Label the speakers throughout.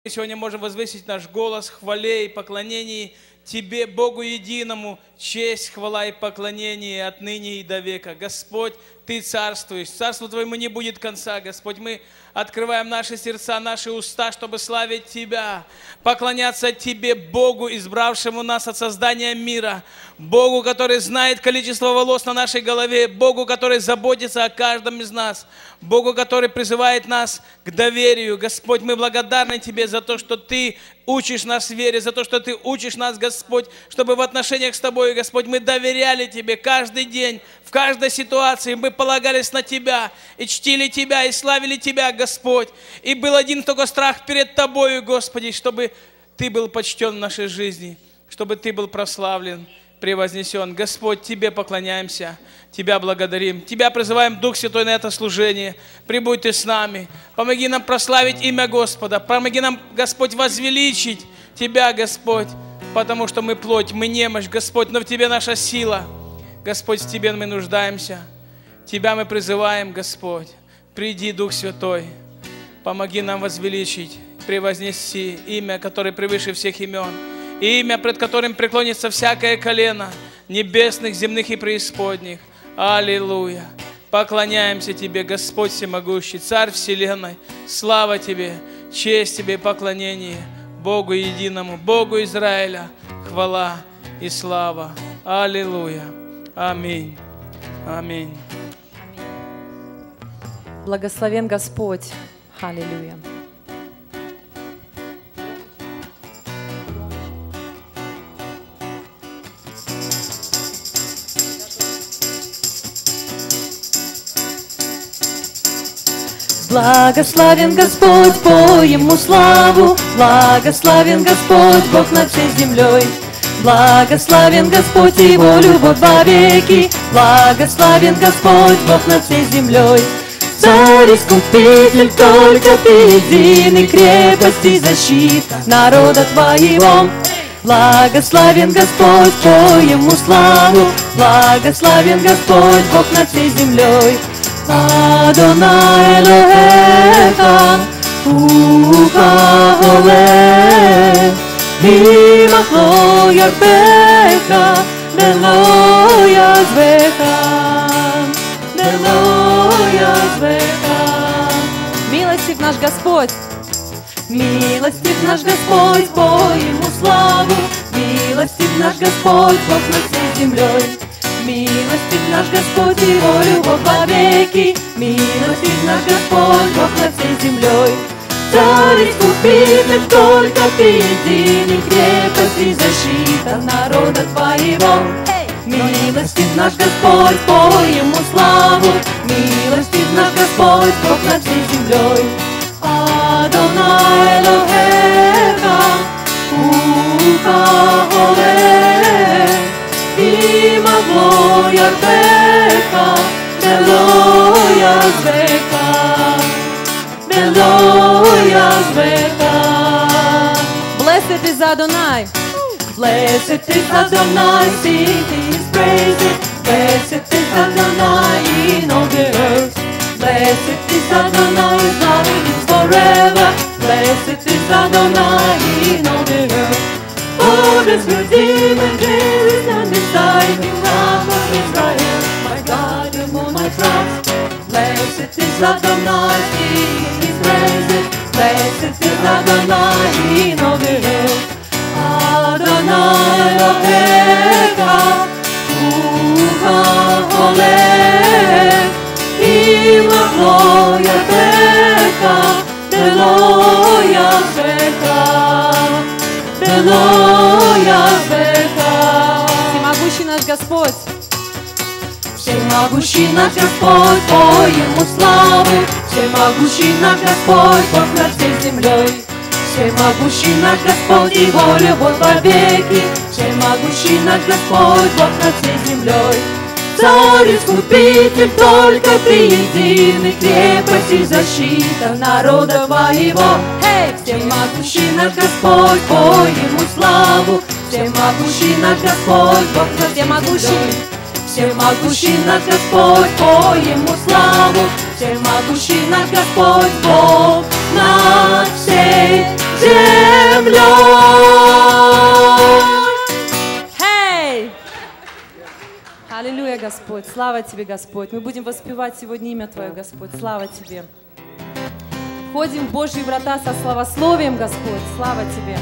Speaker 1: Мы сегодня можем возвысить наш голос в хвале и поклонении Тебе, Богу единому, честь, хвала и поклонение отныне и до века. Господь, Ты царствуешь, царству Твоему не будет конца, Господь. Мы открываем наши сердца, наши уста, чтобы славить Тебя, поклоняться Тебе, Богу, избравшему нас от создания мира, Богу, который знает количество волос на нашей голове, Богу, который заботится о каждом из нас, Богу, который призывает нас к доверию. Господь, мы благодарны Тебе за то, что Ты учишь нас вере, за то, что Ты учишь нас, Господь, чтобы в отношениях с Тобой, Господь, мы доверяли Тебе каждый день, в каждой ситуации. Мы полагались на Тебя и чтили Тебя, и славили Тебя, Господь. И был один только страх перед Тобою, Господи, чтобы Ты был почтен в нашей жизни, чтобы Ты был прославлен, превознесен. Господь, Тебе поклоняемся, Тебя благодарим. Тебя призываем, Дух Святой, на это служение. Прибудь Ты с нами. Помоги нам прославить имя Господа. Помоги нам, Господь, возвеличить Тебя, Господь, потому что мы плоть, мы немощь, Господь, но в Тебе наша сила. Господь, в Тебе мы нуждаемся. Тебя мы призываем, Господь. Приди, Дух Святой. Помоги нам возвеличить, превознести имя, которое превыше всех имен. Имя, пред которым преклонится всякое колено, небесных, земных и преисподних. Аллилуйя! Поклоняемся Тебе, Господь всемогущий, Царь вселенной. Слава Тебе, честь Тебе и поклонение Богу единому, Богу Израиля. Хвала и слава. Аллилуйя! Аминь. Аминь.
Speaker 2: Благословен Господь. Аллилуйя. Благословен Господь, по Ему славу, благословен Господь, Бог над всей землей. Благословен Господь, Его любовь вовеки, благословен Господь, Бог над всей землей. Царь Искупитель, только Ты единый, крепость и защита народа Твоего. Благословен Господь, по Ему славу, благословен Господь, Бог над всей землей. Адонай Элохеха, Ухаолех, Мимах ло ярбеха, вело язвеха, вело язвеха. Милостив наш Господь, милостив наш Господь, по Ему славу, милостив наш Господь, Бог над всей землей. Милостив наш Господь, Его любовь вовеки, милостив наш Господь, Бог над всей землей. Царь Искупитель, только Ты единый, крепость и защита народа Твоего. Милостив наш Господь, по Ему славу, милостив наш Господь, Бог над всей землей. Адонай Элохеха, Ухаолех, Имах ло ярбеха, вело язвеха, вело язвеха. Blessed is Adonai, blessed is Adonai, sing His praises. Blessed is Adonai in all the earth. Blessed is Adonai, His love is forever. Blessed is Adonai in all the earth. Oh, this Redeemer, there is none beside Him, Rock of Israel, my God, in whom I trust. Blessed is Adonai, sing His praises. Blessed is Adonai in all the earth. Adonai Elohecha, Uchaolech, Imach lo yarbecha, velo yavecha. Всемогущий наш Господь, всемогущий наш Господь, по Ему славы, всемогущий наш Господь, Бог над всей землей. Всемогущий наш Господь, Его любовь вовеки, всемогущий наш Господь, Бог над всей землей. Царь Искупитель, только Ты единый, крепость и защита народа Твоего. Всемогущий наш Господь, по Ему славу, всемогущий наш Господь, Бог над всей землей. Всемогущий наш Господь, по Ему славу, всемогущий наш Господь, Бог над всей землей. Господь. Слава Тебе, Господь. Мы будем воспевать сегодня имя Твое, Господь. Слава Тебе. Входим в Божьи врата со славословием, Господь. Слава Тебе.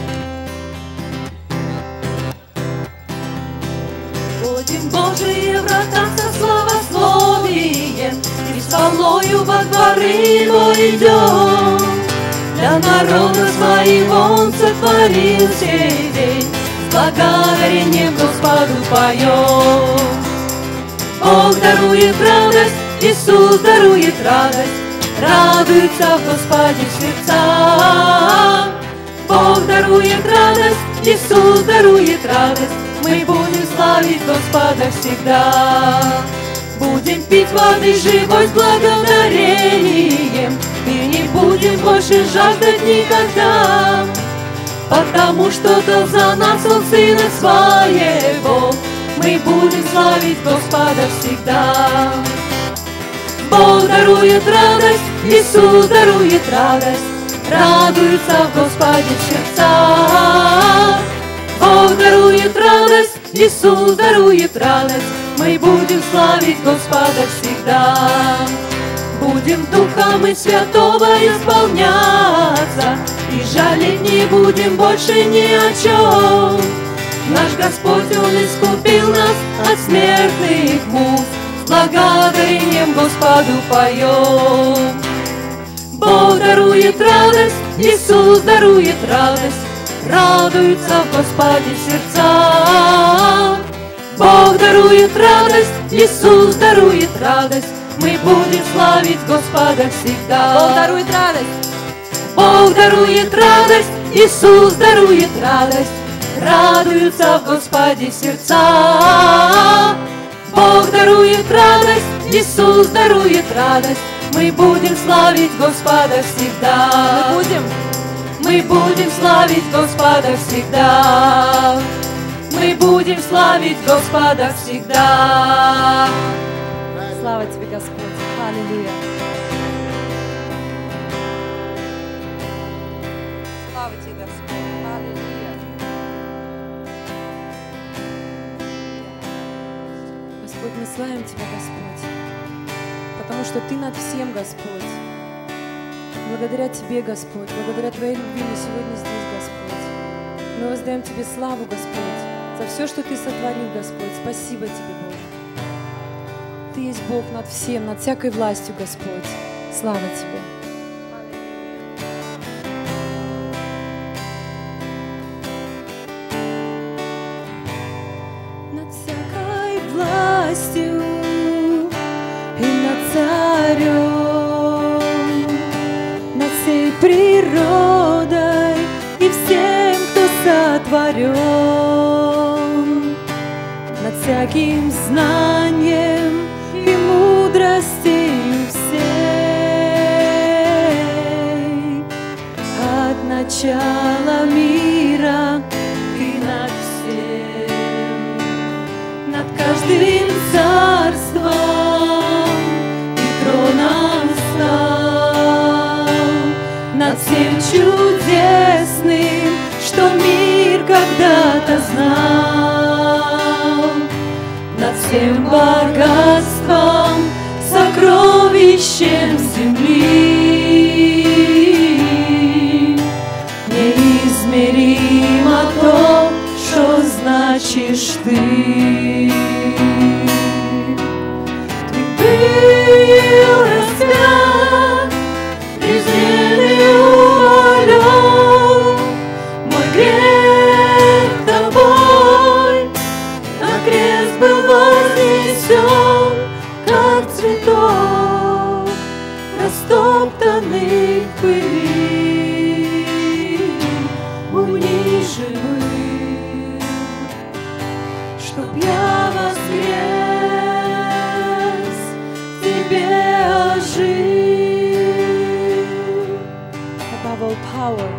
Speaker 2: Входим в Божьи врата со славословием, и с хвалою во дворы Его идем. Для народа своего Он сотворил сей день, с благодарением Господу поем. Бог дарует радость, Иисус дарует радость, радуются в Господе сердца. Бог дарует радость, Иисус дарует радость, мы будем славить Господа всегда. Будем пить воды живой с благодарением, и не будем больше жаждать никогда, потому что дал за нас Он Сына Своего. Мы будем славить Господа всегда. Бог дарует радость, Иисус дарует радость, радуются в Господе сердца. Бог дарует радость, Иисус дарует радость, мы будем славить Господа всегда. Будем Духом и Святого исполняться, и жалеть не будем больше ни о чем. Наш Господь, Он искупил нас от смертных мук, с благодарением Господу поем. Бог дарует радость, Иисус дарует радость, радуются в Господе сердца. Бог дарует радость, Иисус дарует радость, мы будем славить Господа всегда. Бог дарует радость, Бог дарует радость, Иисус дарует радость, радуются в Господе сердца. Бог дарует радость, Иисус дарует радость, мы будем славить Господа всегда. Мы будем славить Господа всегда. Мы будем славить Господа всегда. Слава Тебе, Господь. Аллилуйя. Слава Тебе, Господь. Аллилуйя. Господь, мы славим Тебя, Господь, потому что Ты над всем, Господь. Благодаря Тебе, Господь, благодаря Твоей любви мы сегодня здесь, Господь. Мы воздаем Тебе славу, Господь, за все, что Ты сотворил, Господь. Спасибо Тебе, Бог. Ты есть Бог над всем, над всякой властью, Господь. Слава Тебе. Над всякой властью и над царем, над всей природой и всем, кто сотворен, над всяким знанием и мудростью всей. От начала мира Ты над всем, над каждым царством и троном стал, над всем чудесным, что мир когда-то знал, над всем богатством, сокровищем земли. Неизмеримо то, что значишь Ты. Ты был распят, презрен и умолен, мой грех Тобой на крест был вознесен, как цветок, растоптанный в пыли, униженный, чтоб я воскрес, в Тебе ожил. Above all power,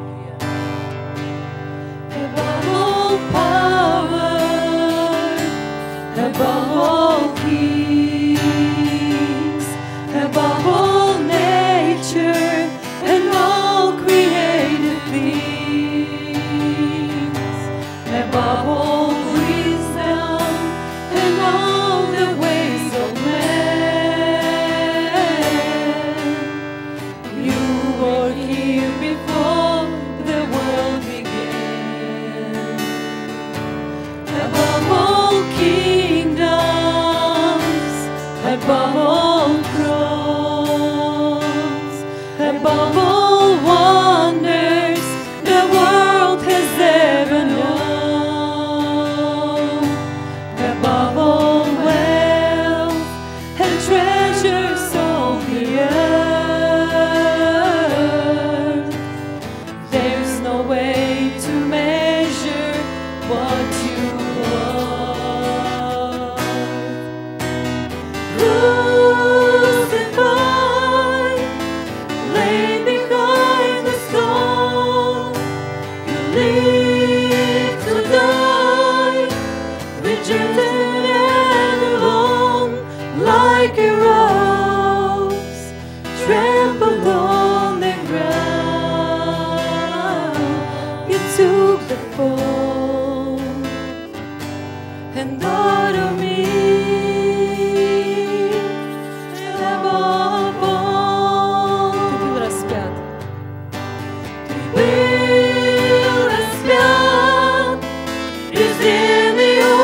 Speaker 2: above all power, above all kings, above all nature and all created things, above all wisdom and all the ways above all thrones, above all wonders the world has ever known, above all wealth and treasures on the earth. There's no way to measure what you are. Crucified, laid behind the stone, you live to die, rejected and alone, like a rose trampled on the ground. You took the fall and thought of me, and above all, ты был распят. Ты был распят, презрен и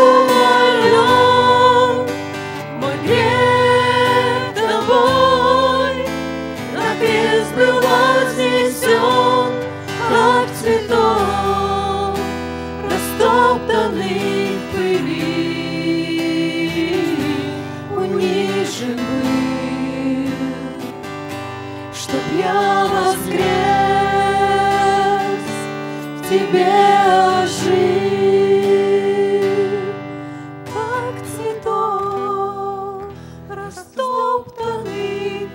Speaker 2: умолен, мой грех тобой на крест был вознесен, как цветок, растоптанный в пыли, унижен был, чтоб я воскрес, в тебе ожил, как цветок, растоптанный в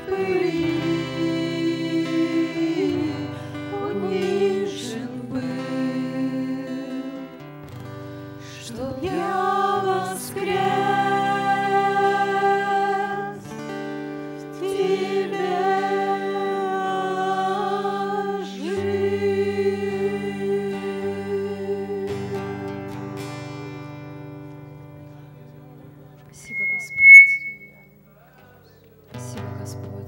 Speaker 2: пыли, унижен был, чтоб я воскрес, в тебе ожил. Спасибо, Господь. Спасибо, Господь.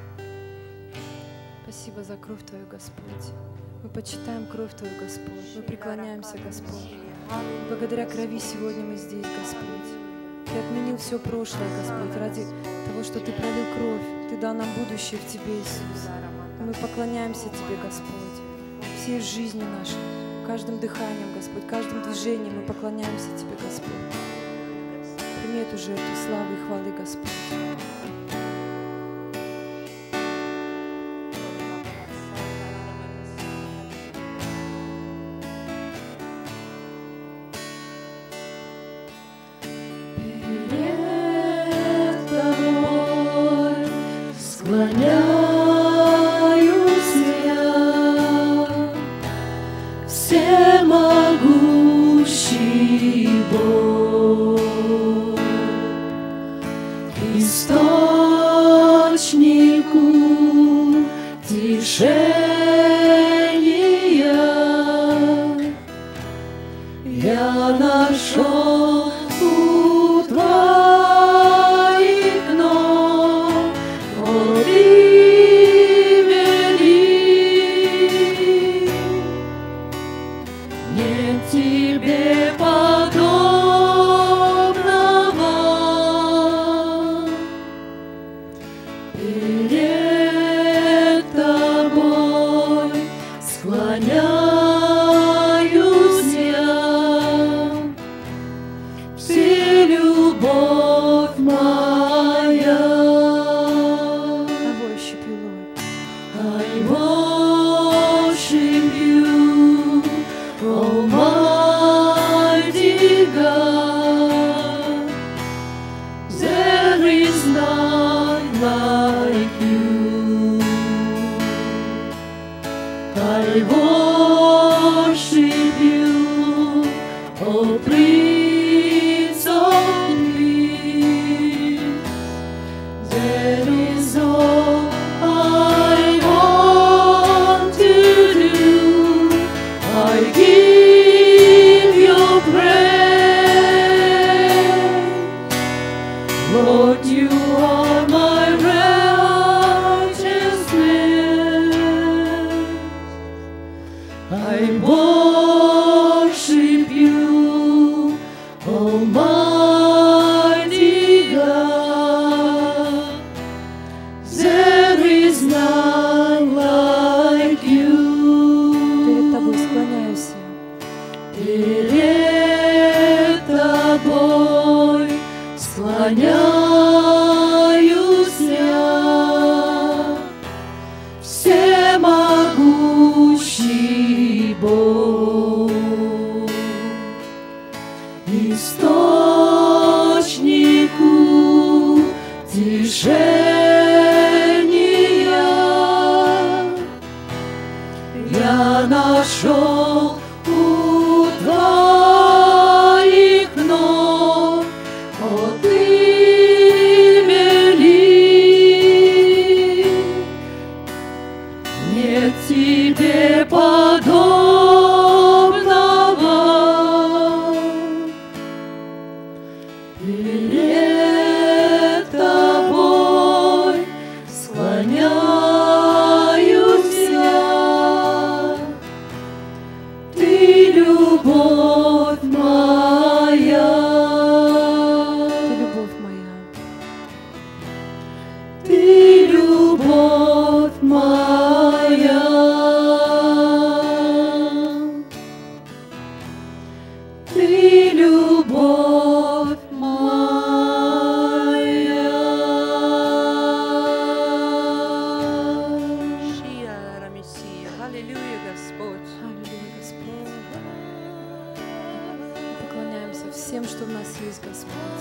Speaker 2: Спасибо за кровь Твою, Господь. Мы почитаем кровь Твою, Господь. Мы преклоняемся, Господь. Благодаря крови сегодня мы здесь, Господь. Ты отменил все прошлое, Господь, ради того, что Ты пролил кровь. Ты дал нам будущее в Тебе, Иисус. И мы поклоняемся Тебе, Господь. Всей жизни нашей, каждым дыханием, Господь, каждым движением мы поклоняемся Тебе, Господь. Прими эту жертву славы и хвалы, Господь. Перед Тобой склоняюсь я, всемогущий Бог, источнику тишения. Я нашел у Твоих ног, о, Ты велик, нет Тебе подобного. Перед Тобой склоняюсь я, любовь моя. I worship you, Almighty God. There is none like you. I worship you, oh Prince of Peace. That is all I want to do. I give your praise. Lord, you are my righteousness. I worship you, Almighty God. Иисусе.
Speaker 3: Перед Тобой склоняюсь я, всемогущий Бог, источнику движения. Я нашел у Твоих ног отымели. Нет Тебе подобного. Перед Тобой склоняюсь я. Ты любовь моя.
Speaker 2: Ты любовь моя.
Speaker 3: Ты любовь моя.
Speaker 4: Аллилуйя, Господь.
Speaker 2: Аллилуйя, Господь. Поклоняемся всем, что в нас есть, Господь.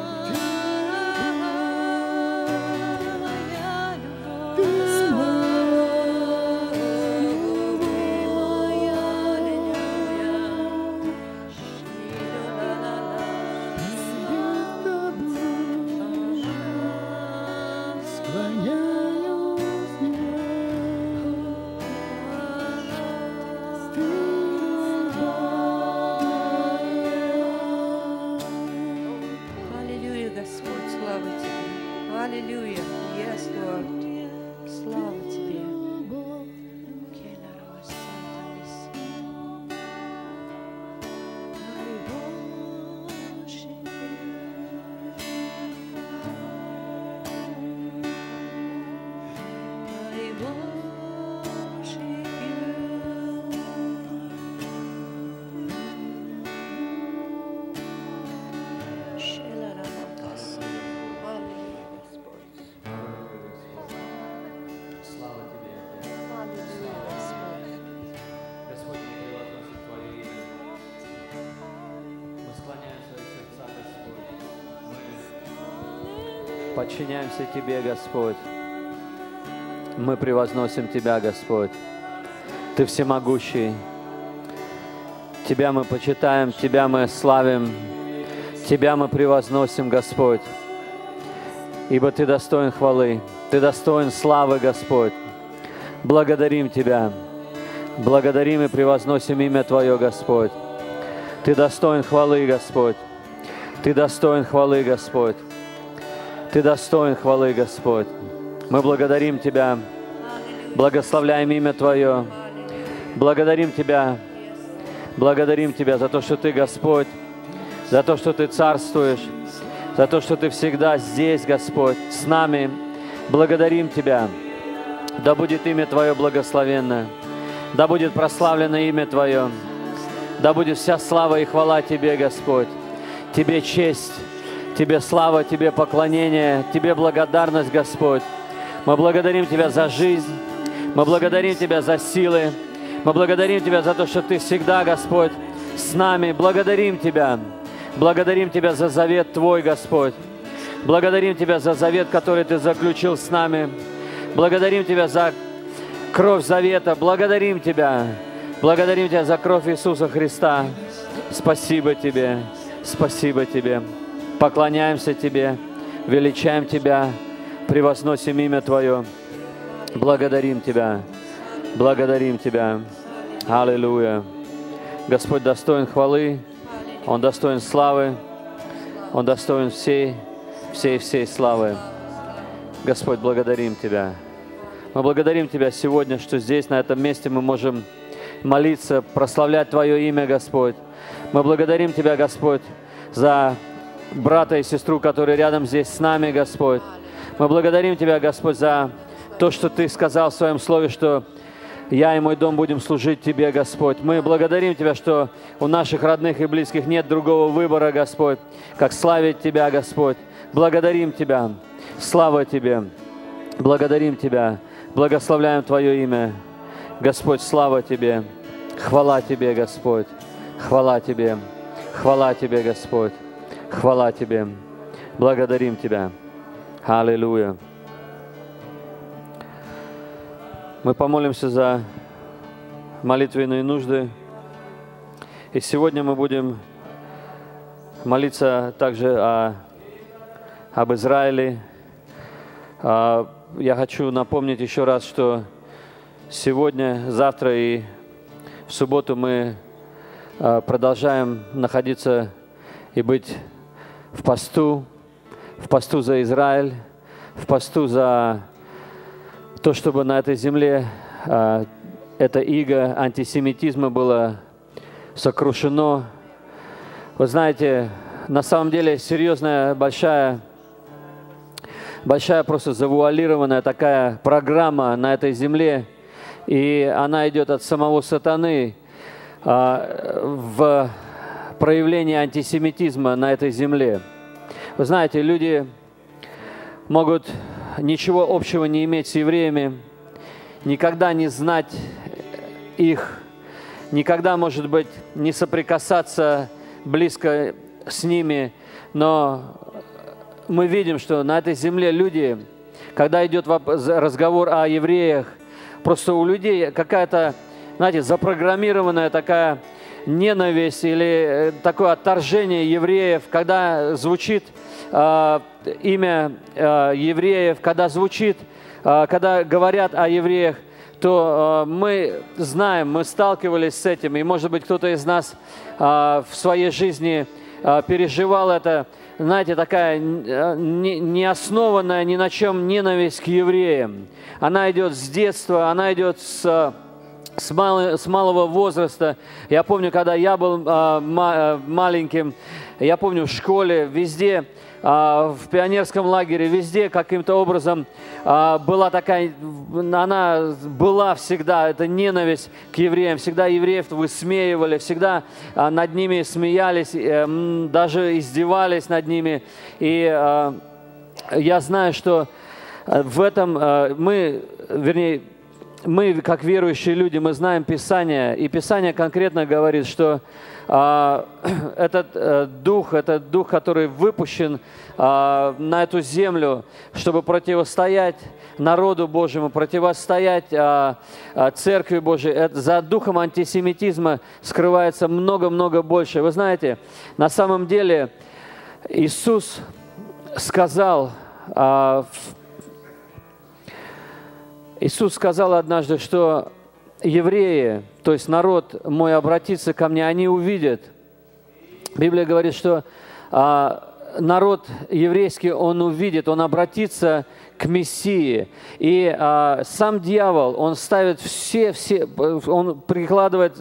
Speaker 4: Аллилуйя, Господь, слава Тебе. Аллилуйя. Yes, Lord. Слава Тебе.
Speaker 5: Подчиняемся Тебе, Господь. Мы превозносим Тебя, Господь. Ты всемогущий. Тебя мы почитаем, Тебя мы славим, Тебя мы превозносим, Господь. Ибо Ты достоин хвалы, Ты достоин славы, Господь. Благодарим Тебя. Благодарим и превозносим имя Твое, Господь. Ты достоин хвалы, Господь. Ты достоин хвалы, Господь. Ты достоин хвалы, Господь. Мы благодарим Тебя, благословляем имя Твое. Благодарим Тебя за то, что Ты Господь, за то, что Ты царствуешь, за то, что Ты всегда здесь, Господь, с нами. Благодарим Тебя. Да будет имя Твое благословенно, да будет прославлено имя Твое, да будет вся слава и хвала Тебе, Господь. Тебе честь, Тебе слава, Тебе поклонение, Тебе благодарность, Господь. Мы благодарим Тебя за жизнь, мы благодарим Тебя за силы, мы благодарим Тебя за то, что Ты всегда, Господь, с нами. Благодарим Тебя за завет Твой, Господь. Благодарим Тебя за завет, который Ты заключил с нами. Благодарим Тебя за кровь завета. Благодарим Тебя за кровь Иисуса Христа. Спасибо Тебе, спасибо Тебе. Поклоняемся Тебе, величаем Тебя, превозносим имя Твое. Благодарим Тебя, благодарим Тебя. Аллилуйя. Господь достоин хвалы, Он достоин славы, Он достоин всей славы. Господь, благодарим Тебя. Мы благодарим Тебя сегодня, что здесь, на этом месте мы можем молиться, прославлять Твое имя, Господь. Мы благодарим Тебя, Господь, за брата и сестру, которые рядом здесь с нами, Господь. Мы благодарим Тебя, Господь, за то, что Ты сказал в Своем Слове, что Я и мой дом будем служить Тебе, Господь. Мы благодарим Тебя, что у наших родных и близких нет другого выбора, Господь, как славить Тебя, Господь. Благодарим Тебя. Слава Тебе. Благодарим Тебя. Благословляем Твое имя. Господь, слава Тебе. Хвала Тебе, Господь. Хвала Тебе. Хвала Тебе, Господь. Хвала Тебе. Благодарим Тебя. Аллилуйя. Мы помолимся за молитвенные нужды. И сегодня мы будем молиться также об Израиле. Я хочу напомнить еще раз, что сегодня, завтра и в субботу мы продолжаем находиться и быть в посту за Израиль, в посту за то, чтобы на этой земле это иго антисемитизма было сокрушено. Вы знаете, на самом деле серьезная, большая просто завуалированная такая программа на этой земле, и она идет от самого сатаны в проявлении антисемитизма на этой земле. Вы знаете, люди могут ничего общего не иметь с евреями, никогда не знать их, никогда, может быть, не соприкасаться близко с ними, но мы видим, что на этой земле люди, когда идет разговор о евреях, просто у людей какая-то, знаете, запрограммированная такая ненависть или такое отторжение евреев, когда звучит имя евреев, когда звучит, когда говорят о евреях, то мы знаем, мы сталкивались с этим, и, может быть, кто-то из нас в своей жизни переживал это, знаете, такая не основанная ни на чем ненависть к евреям. Она идет с детства, она идет с малого возраста. Я помню, когда я был маленьким, я помню в школе, везде, в пионерском лагере, везде каким-то образом была такая, она была всегда, эта ненависть к евреям, всегда евреев высмеивали, всегда над ними смеялись, даже издевались над ними. И я знаю, что в этом мы, как верующие люди, мы знаем Писание, и Писание конкретно говорит, что этот дух, который выпущен на эту землю, чтобы противостоять народу Божьему, противостоять Церкви Божией, за духом антисемитизма скрывается много-много больше. Вы знаете, на самом деле Иисус сказал однажды, что евреи, то есть народ мой, обратится ко мне, они увидят. Библия говорит, что народ еврейский, он увидит, он обратится к Мессии. И сам дьявол, он ставит он прикладывает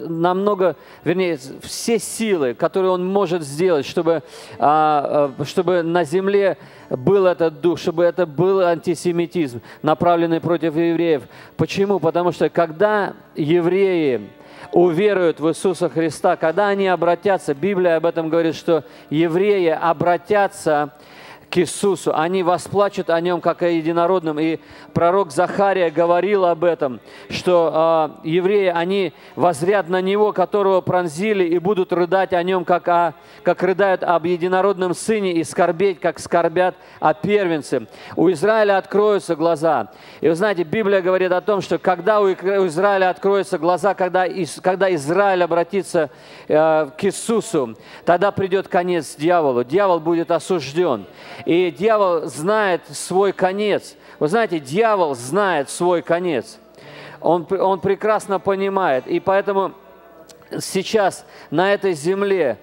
Speaker 5: все силы, которые он может сделать, чтобы на земле был этот дух, чтобы это был антисемитизм, направленный против евреев. Почему? Потому что когда евреи уверуют в Иисуса Христа, когда они обратятся, Библия об этом говорит, что евреи обратятся к Иисусу, они восплачут о Нем, как о единородном. И пророк Захария говорил об этом, что евреи, они воззрят на Него, которого пронзили, и будут рыдать о Нем, как рыдают об единородном Сыне, и скорбеть, как скорбят о первенце. У Израиля откроются глаза. И вы знаете, Библия говорит о том, что когда у Израиля откроются глаза, когда Израиль обратится к Иисусу, тогда придет конец дьяволу. Дьявол будет осужден. И дьявол знает свой конец. Вы знаете, дьявол знает свой конец. Он прекрасно понимает. И поэтому сейчас на этой земле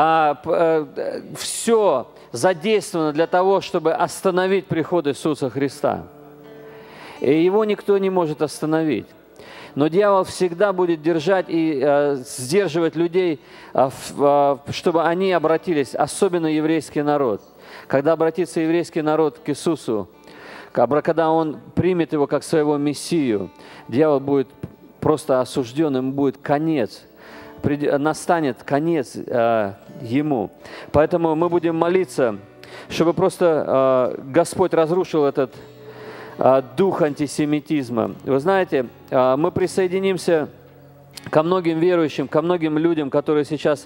Speaker 5: все задействовано для того, чтобы остановить приход Иисуса Христа. И его никто не может остановить. Но дьявол всегда будет держать и сдерживать людей, чтобы они обратились, особенно еврейский народ. Когда обратится еврейский народ к Иисусу, когда он примет его как своего Мессию, дьявол будет просто осужден, ему будет конец. Настанет конец ему. Поэтому мы будем молиться, чтобы просто Господь разрушил этот дух антисемитизма. Вы знаете, мы присоединимся ко многим верующим, ко многим людям, которые сейчас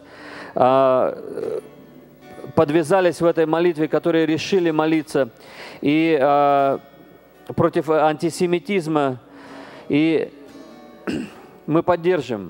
Speaker 5: подвязались в этой молитве, которые решили молиться и против антисемитизма. И мы поддержим.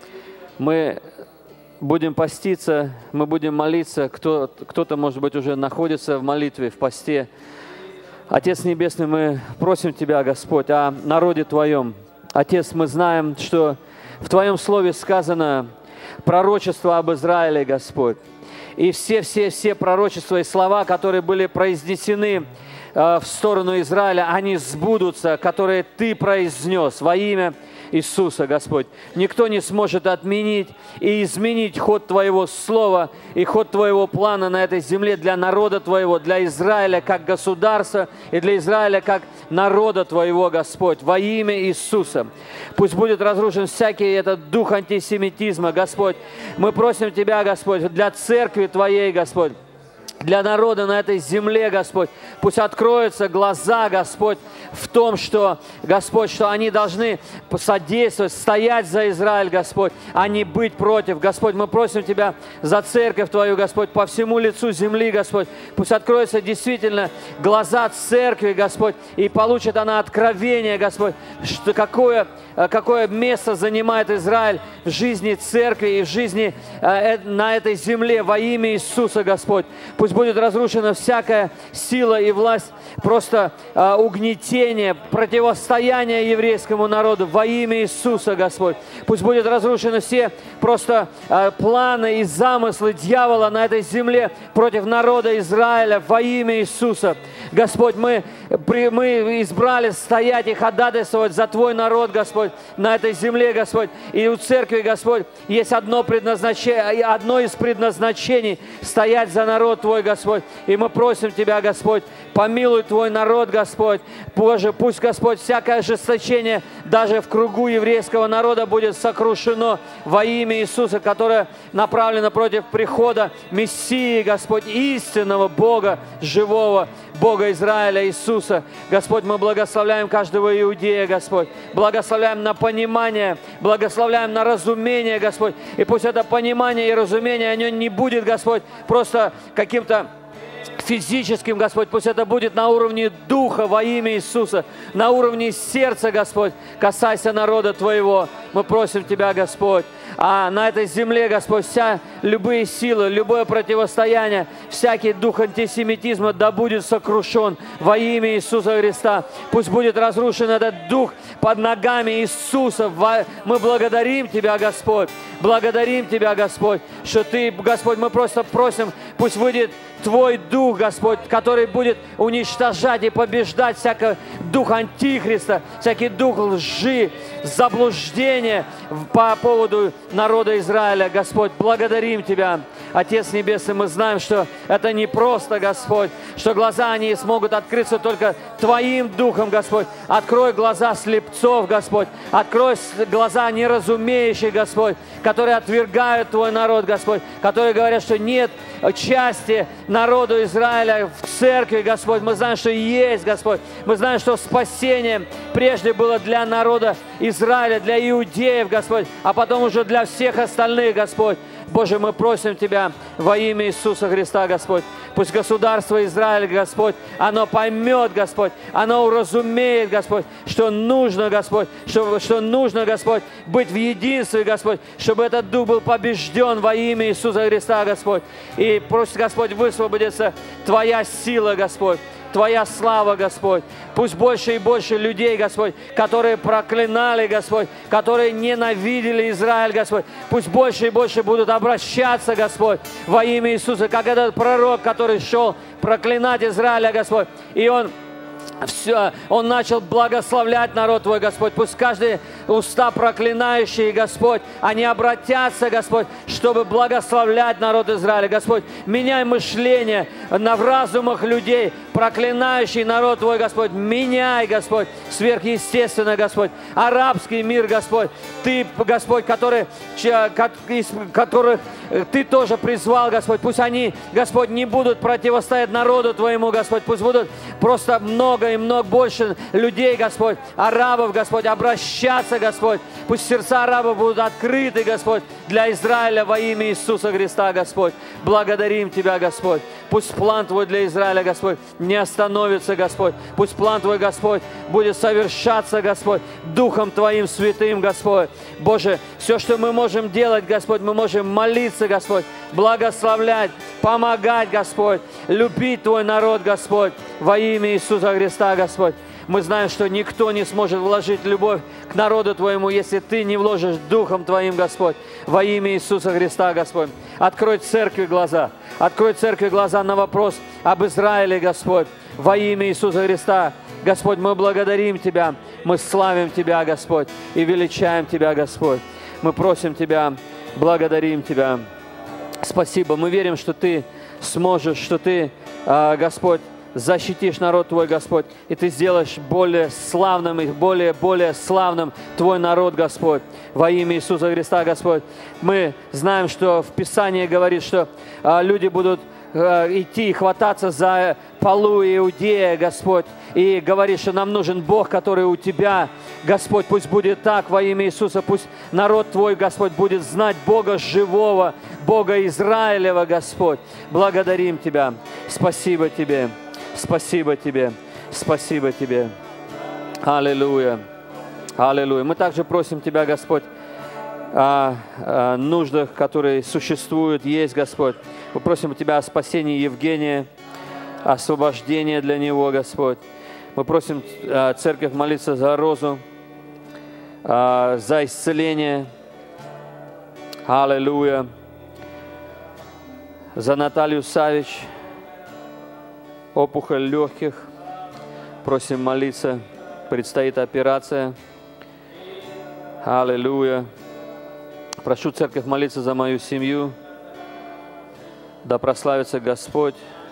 Speaker 5: Мы будем поститься, мы будем молиться. Кто-то, может быть, уже находится в молитве, в посте. Отец Небесный, мы просим Тебя, Господь, о народе Твоем. Отец, мы знаем, что в Твоем Слове сказано пророчество об Израиле, Господь. И все пророчества и слова, которые были произнесены в сторону Израиля, они сбудутся, которые Ты произнес во имя Иисуса, Господь. Никто не сможет отменить и изменить ход Твоего слова и ход Твоего плана на этой земле для народа Твоего, для Израиля как государства и для Израиля как народа Твоего, Господь, во имя Иисуса. Пусть будет разрушен всякий этот дух антисемитизма, Господь. Мы просим Тебя, Господь, для церкви Твоей, Господь, для народа на этой земле, Господь. Пусть откроются глаза, Господь, в том, что, Господь, что они должны содействовать, стоять за Израиль, Господь, а не быть против. Господь, мы просим Тебя за церковь Твою, Господь, по всему лицу земли, Господь. Пусть откроются действительно глаза церкви, Господь, и получит она откровение, Господь, что какое место занимает Израиль в жизни церкви и в жизни на этой земле во имя Иисуса, Господь. Пусть будет разрушена всякая сила и власть, просто угнетение, противостояние еврейскому народу во имя Иисуса, Господь. Пусть будет разрушены все просто планы и замыслы дьявола на этой земле против народа Израиля во имя Иисуса. Господь, мы избрали стоять и ходатайствовать за Твой народ, Господь, на этой земле, Господь. И у церкви, Господь, есть одно из предназначений стоять за народ Твой, Господь. И мы просим Тебя, Господь, помилуй Твой народ, Господь. Боже, пусть, Господь, всякое ожесточение даже в кругу еврейского народа будет сокрушено во имя Иисуса, которое направлено против прихода Мессии, Господь, истинного Бога, живого Бога Израиля, Иисуса. Господь, мы благословляем каждого иудея, Господь. Благословляем на понимание, благословляем на разумение, Господь. И пусть это понимание и разумение, оно не будет, Господь, просто каким-то физическим, Господь, пусть это будет на уровне духа во имя Иисуса, на уровне сердца, Господь. Касайся народа Твоего. Мы просим Тебя, Господь. А на этой земле, Господь, любые силы, любое противостояние, всякий дух антисемитизма да будет сокрушен во имя Иисуса Христа. Пусть будет разрушен этот дух под ногами Иисуса. Мы благодарим Тебя, Господь. Благодарим Тебя, Господь, что Ты, Господь, мы просто просим, пусть выйдет Твой Дух, Господь, который будет уничтожать и побеждать всякий дух антихриста, всякий дух лжи, заблуждения по поводу народа Израиля. Господь, благодарим Тебя. Отец Небесный, мы знаем, что это не просто, Господь, что глаза они смогут открыться только Твоим Духом, Господь. Открой глаза слепцов, Господь. Открой глаза неразумеющих, Господь, которые отвергают Твой народ, Господь, которые говорят, что нет части народу Израиля в церкви, Господь. Мы знаем, что есть, Господь. Мы знаем, что спасение прежде было для народа Израиля, для иудеев, Господь, а потом уже для всех остальных, Господь. Боже, мы просим Тебя во имя Иисуса Христа, Господь. Пусть государство Израиля, Господь, оно поймет, Господь, оно уразумеет, Господь, что нужно, Господь, что нужно, Господь, быть в единстве, Господь, чтобы этот дух был побежден во имя Иисуса Христа, Господь. И пусть, Господь, высвободится Твоя сила, Господь. Твоя слава, Господь. Пусть больше и больше людей, Господь, которые проклинали, Господь, которые ненавидели Израиль, Господь. Пусть больше и больше будут обращаться, Господь, во имя Иисуса, как этот пророк, который шел проклинать Израиля, Господь. И он все, Он начал благословлять народ Твой, Господь. Пусть каждый уста проклинающие, Господь, они обратятся, Господь, чтобы благословлять народ Израиля, Господь. Меняй мышление в разумах людей, проклинающий народ Твой, Господь. Меняй, Господь, сверхъестественно, Господь. Арабский мир, Господь. Ты, Господь, из которых Ты тоже призвал, Господь. Пусть они, Господь, не будут противостоять народу Твоему, Господь. Пусть будут просто много и много больше людей, Господь, арабов, Господь, обращаться, Господь. Пусть сердца арабов будут открыты, Господь, для Израиля во имя Иисуса Христа, Господь. Благодарим Тебя, Господь. Пусть план Твой для Израиля, Господь, не остановится, Господь. Пусть план Твой, Господь, будет совершаться, Господь, Духом Твоим святым, Господь. Боже, все, что мы можем делать, Господь, мы можем молиться, Господь, благословлять, помогать, Господь, любить Твой народ, Господь, во имя Иисуса Христа, Господь. Мы знаем, что никто не сможет вложить любовь к народу Твоему, если Ты не вложишь Духом Твоим, Господь, во имя Иисуса Христа, Господь. Открой церкви глаза. Открой церкви глаза на вопрос об Израиле, Господь, во имя Иисуса Христа. Господь, мы благодарим Тебя, мы славим Тебя, Господь, и величаем Тебя, Господь. Мы просим Тебя, благодарим Тебя. Спасибо. Мы верим, что Ты сможешь, что Ты, Господь, защитишь народ Твой, Господь, и Ты сделаешь более славным и более славным Твой народ, Господь, во имя Иисуса Христа, Господь. Мы знаем, что в Писании говорит, что люди будут идти и хвататься за полу Иудея, Господь, и говорит, что нам нужен Бог, который у Тебя, Господь. Пусть будет так во имя Иисуса. Пусть народ Твой, Господь, будет знать Бога живого, Бога Израилева, Господь. Благодарим Тебя. Спасибо Тебе. Спасибо Тебе. Спасибо Тебе. Аллилуйя. Аллилуйя. Мы также просим Тебя, Господь, о нуждах, которые существуют, есть, Господь. Мы просим Тебя о спасении Евгения, освобождения для него, Господь. Мы просим церковь молиться за Розу, за исцеление. Аллилуйя. За Наталью Савич, опухоль легких. Просим молиться. Предстоит операция. Аллилуйя. Прошу церковь молиться за мою семью. Да прославится Господь.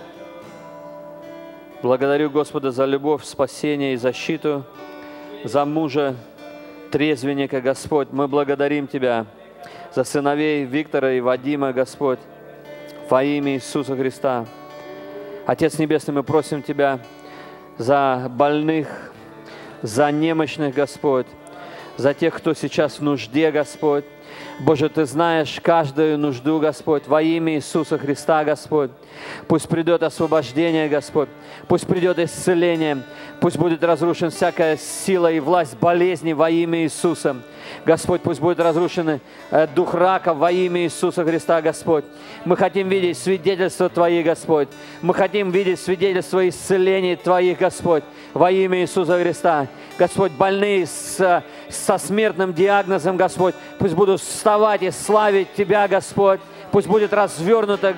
Speaker 5: Благодарю Господа за любовь, спасение и защиту, за мужа, трезвенника, Господь. Мы благодарим Тебя за сыновей Виктора и Вадима, Господь, во имя Иисуса Христа. Отец Небесный, мы просим Тебя за больных, за немощных, Господь, за тех, кто сейчас в нужде, Господь. Боже, Ты знаешь каждую нужду, Господь, во имя Иисуса Христа, Господь. Пусть придет освобождение, Господь. Пусть придет исцеление. Пусть будет разрушена всякая сила и власть болезни во имя Иисуса. Господь, пусть будет разрушен дух рака во имя Иисуса Христа, Господь. Мы хотим видеть свидетельства Твои, Господь. Мы хотим видеть свидетельства исцеления Твоих, Господь, во имя Иисуса Христа. Господь, больные со смертным диагнозом, Господь, пусть будут вставать и славить Тебя, Господь. Пусть будет развернуто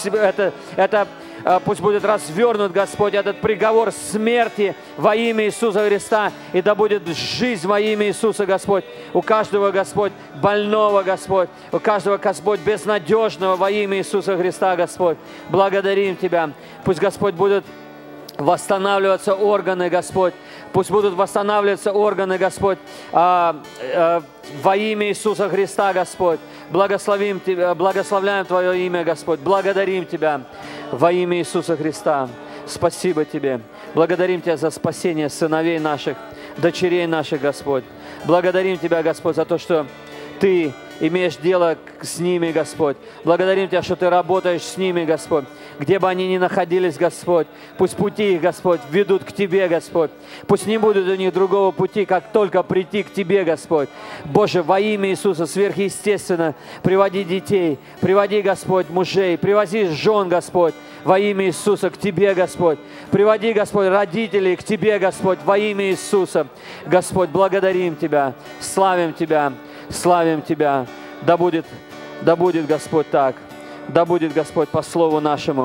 Speaker 5: пусть будет развернут, Господь, этот приговор смерти во имя Иисуса Христа, и да будет жизнь во имя Иисуса, Господь, у каждого, Господь, больного, Господь, у каждого, Господь, безнадежного во имя Иисуса Христа, Господь. Благодарим Тебя. Пусть, Господь, будут восстанавливаться органы, Господь. Пусть будут восстанавливаться органы, Господь, во имя Иисуса Христа, Господь. Благословим Тебя, благословляем Твое имя, Господь. Благодарим Тебя во имя Иисуса Христа. Спасибо Тебе. Благодарим Тебя за спасение сыновей наших, дочерей наших, Господь. Благодарим Тебя, Господь, за то, что Ты имеешь дело с ними, Господь. Благодарим Тебя, что Ты работаешь с ними, Господь. Где бы они ни находились, Господь, пусть пути их, Господь, ведут к Тебе, Господь. Пусть не будет у них другого пути, как только прийти к Тебе, Господь. Боже, во имя Иисуса сверхъестественно приводи детей, приводи, Господь, мужей, привози жен, Господь, во имя Иисуса к Тебе, Господь. Приводи, Господь, родителей к Тебе, Господь, во имя Иисуса. Господь, благодарим Тебя, славим Тебя, славим Тебя. Да будет, Господь, так. Да будет, Господь, по слову нашему.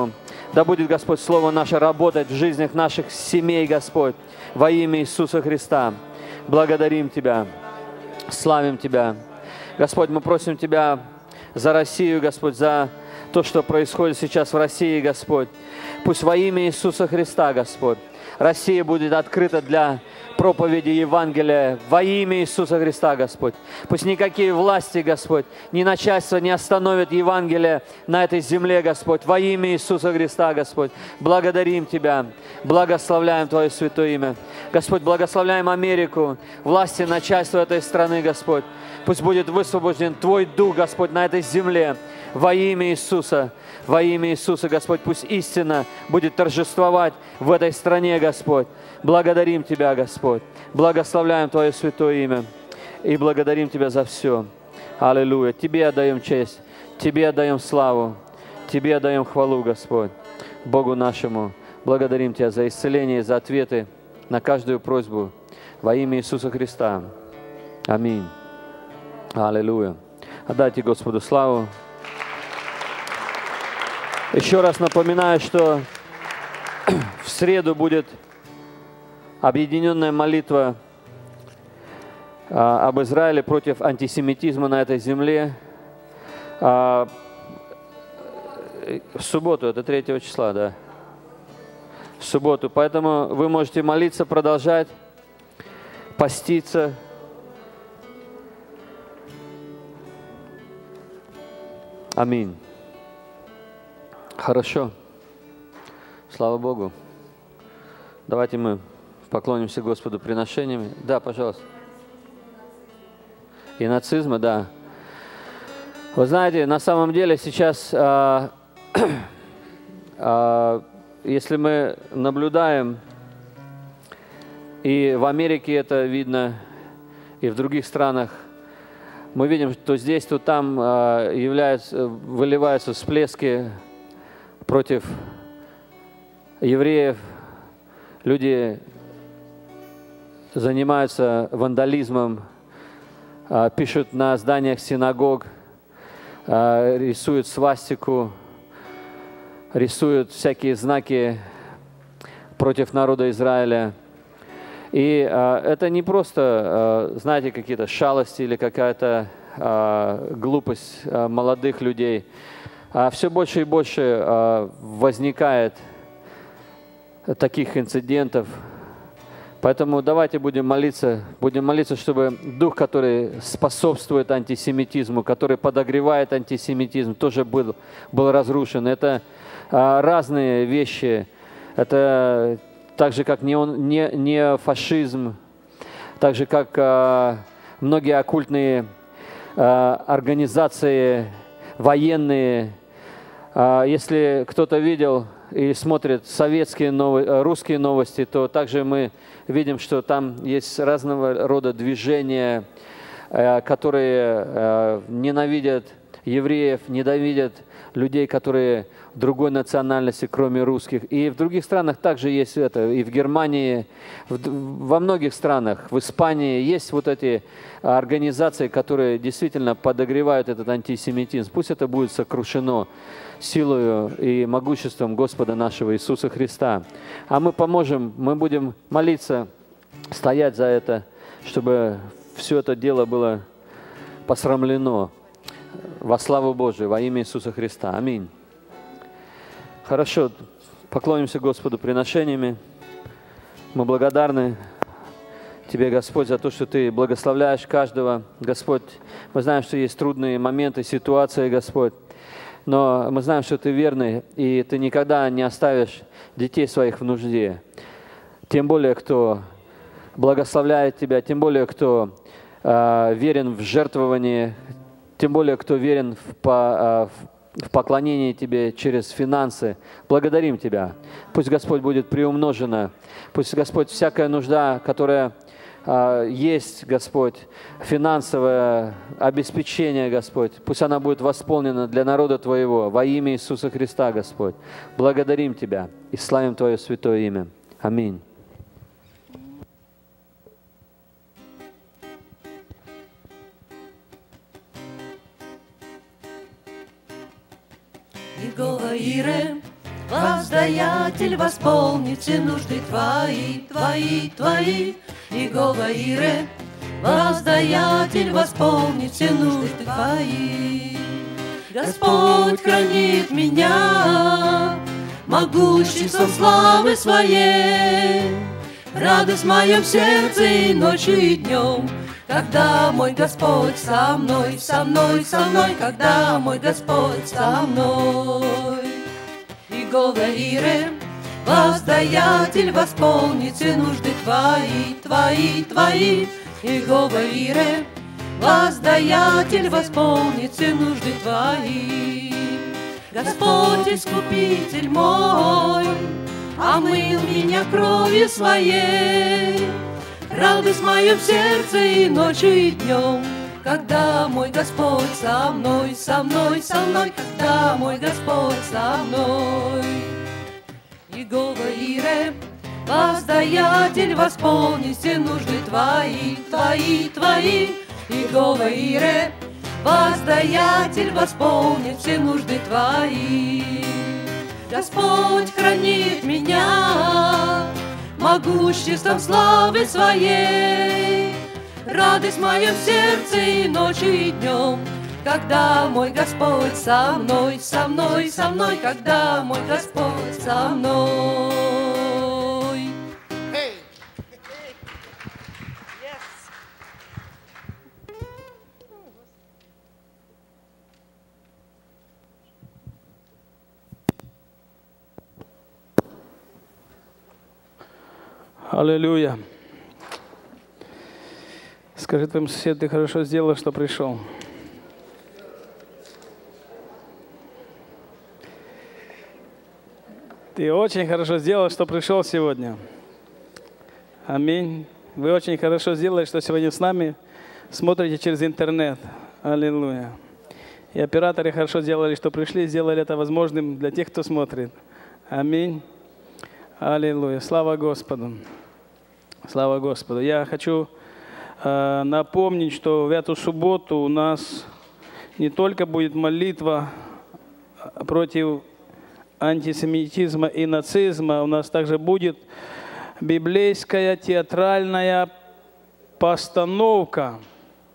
Speaker 5: Да будет, Господь, Слово наше работать в жизнях наших семей, Господь, во имя Иисуса Христа. Благодарим Тебя, славим Тебя. Господь, мы просим Тебя за Россию, Господь, за то, что происходит сейчас в России, Господь. Пусть во имя Иисуса Христа, Господь, Россия будет открыта для проповеди Евангелия во имя Иисуса Христа, Господь. Пусть никакие власти, Господь, ни начальство не остановят Евангелие на этой земле, Господь, во имя Иисуса Христа, Господь. Благодарим Тебя, благословляем Твое святое имя. Господь, благословляем Америку, власти, начальство этой страны, Господь. Пусть будет высвобожден Твой Дух, Господь, на этой земле во имя Иисуса. Во имя Иисуса, Господь, пусть истина будет торжествовать в этой стране, Господь. Благодарим Тебя, Господь. Благословляем Твое святое имя. И благодарим Тебя за все. Аллилуйя. Тебе отдаем честь. Тебе отдаем славу. Тебе отдаем хвалу, Господь. Богу нашему. Благодарим Тебя за исцеление, за ответы на каждую просьбу. Во имя Иисуса Христа. Аминь. Аллилуйя. Отдайте Господу славу. Еще раз напоминаю, что в среду будет объединенная молитва об Израиле против антисемитизма на этой земле. В субботу, это 3 числа, да. В субботу. Поэтому вы можете молиться, продолжать, поститься. Аминь. Хорошо. Слава Богу. Давайте мы поклонимся Господу приношениями. Да, пожалуйста. И нацизма, да. Вы знаете, на самом деле сейчас, если мы наблюдаем, и в Америке это видно, и в других странах, мы видим, что здесь, то там выливаются всплески против евреев. Люди занимаются вандализмом, пишут на зданиях синагог, рисуют свастику, рисуют всякие знаки против народа Израиля. И это не просто, знаете, какие-то шалости или какая-то глупость молодых людей. Все больше и больше возникает таких инцидентов. Поэтому давайте будем молиться, чтобы дух, который способствует антисемитизму, который подогревает антисемитизм, тоже был разрушен. Это разные вещи. Это так же, как не фашизм, так же, как многие оккультные организации военные. Если кто-то видел и смотрит русские новости, то также мы видим, что там есть разного рода движения, которые ненавидят евреев, ненавидят людей, которые другой национальности, кроме русских. И в других странах также есть это. И в Германии, во многих странах, в Испании есть вот эти организации, которые действительно подогревают этот антисемитизм. Пусть это будет сокрушено силою и могуществом Господа нашего Иисуса Христа. А мы поможем, мы будем молиться, стоять за это, чтобы все это дело было посрамлено во славу Божию, во имя Иисуса Христа. Аминь. Хорошо, поклонимся Господу приношениями. Мы благодарны Тебе, Господь, за то, что Ты благословляешь каждого. Господь, мы знаем, что есть трудные моменты, ситуации, Господь. Но мы знаем, что Ты верный, и Ты никогда не оставишь детей своих в нужде. Тем более, кто благословляет Тебя, тем более, кто верен в жертвовании, тем более, кто верен в поклонении Тебе через финансы. Благодарим Тебя. Пусть, Господь, будет приумножена. Пусть, Господь, всякая нужда, которая есть, Господь, финансовое обеспечение, Господь, пусть она будет восполнена для народа Твоего во имя Иисуса Христа, Господь. Благодарим Тебя и славим Твое святое имя. Аминь.
Speaker 3: Егова Ире, Воздаятель, восполнит все нужды твои, твои, твои. Иегова Ире, воздаятель, восполнит все нужды твои. Господь хранит меня могуществом славы своей. Радость в моем сердце и ночью, и днем, когда мой Господь со мной, со мной, со мной, когда мой Господь со мной. Иегова Ире, воздаятель, восполнит все нужды твои, твои, твои. Иегова Ире, воздаятель, восполнит все нужды твои. Господь, искупитель мой, омыл меня кровью своей. Радость в моем сердце и ночью, и днем, когда мой Господь со мной, со мной, со мной, когда мой Господь со мной. Иегова Ире, воздаятель, восполнит все нужды твои, твои, твои. Иегова Ире, воздаятель, восполнит все нужды твои. Господь хранит меня могуществом славы своей. Радость в моем сердце и ночью, и днем, когда мой Господь со мной, со мной, со мной, когда мой Господь со мной.
Speaker 1: Аллилуйя. Скажи твоему соседу, ты хорошо сделал, что пришел. Ты очень хорошо сделал, что пришел сегодня. Аминь. Вы очень хорошо сделали, что сегодня с нами смотрите через интернет. Аллилуйя. И операторы хорошо сделали, что пришли, сделали это возможным для тех, кто смотрит. Аминь. Аллилуйя. Слава Господу. Слава Господу. Я хочу напомнить, что в эту субботу у нас не только будет молитва против антисемитизма и нацизма, у нас также будет библейская театральная постановка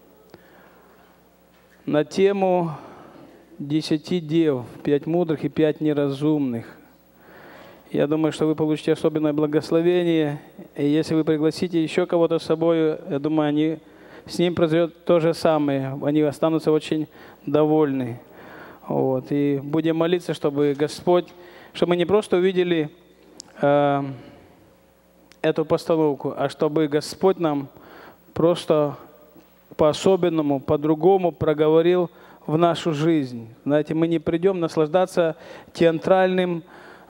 Speaker 1: на тему 10 дев, 5 мудрых и 5 неразумных. Я думаю, что вы получите особенное благословение. И если вы пригласите еще кого-то с собой, я думаю, с ним произойдет то же самое. Они останутся очень довольны. Вот. И будем молиться, чтобы Господь, чтобы мы не просто увидели эту постановку, а чтобы Господь нам просто по-особенному, по-другому проговорил в нашу жизнь. Знаете, мы не придем наслаждаться театральной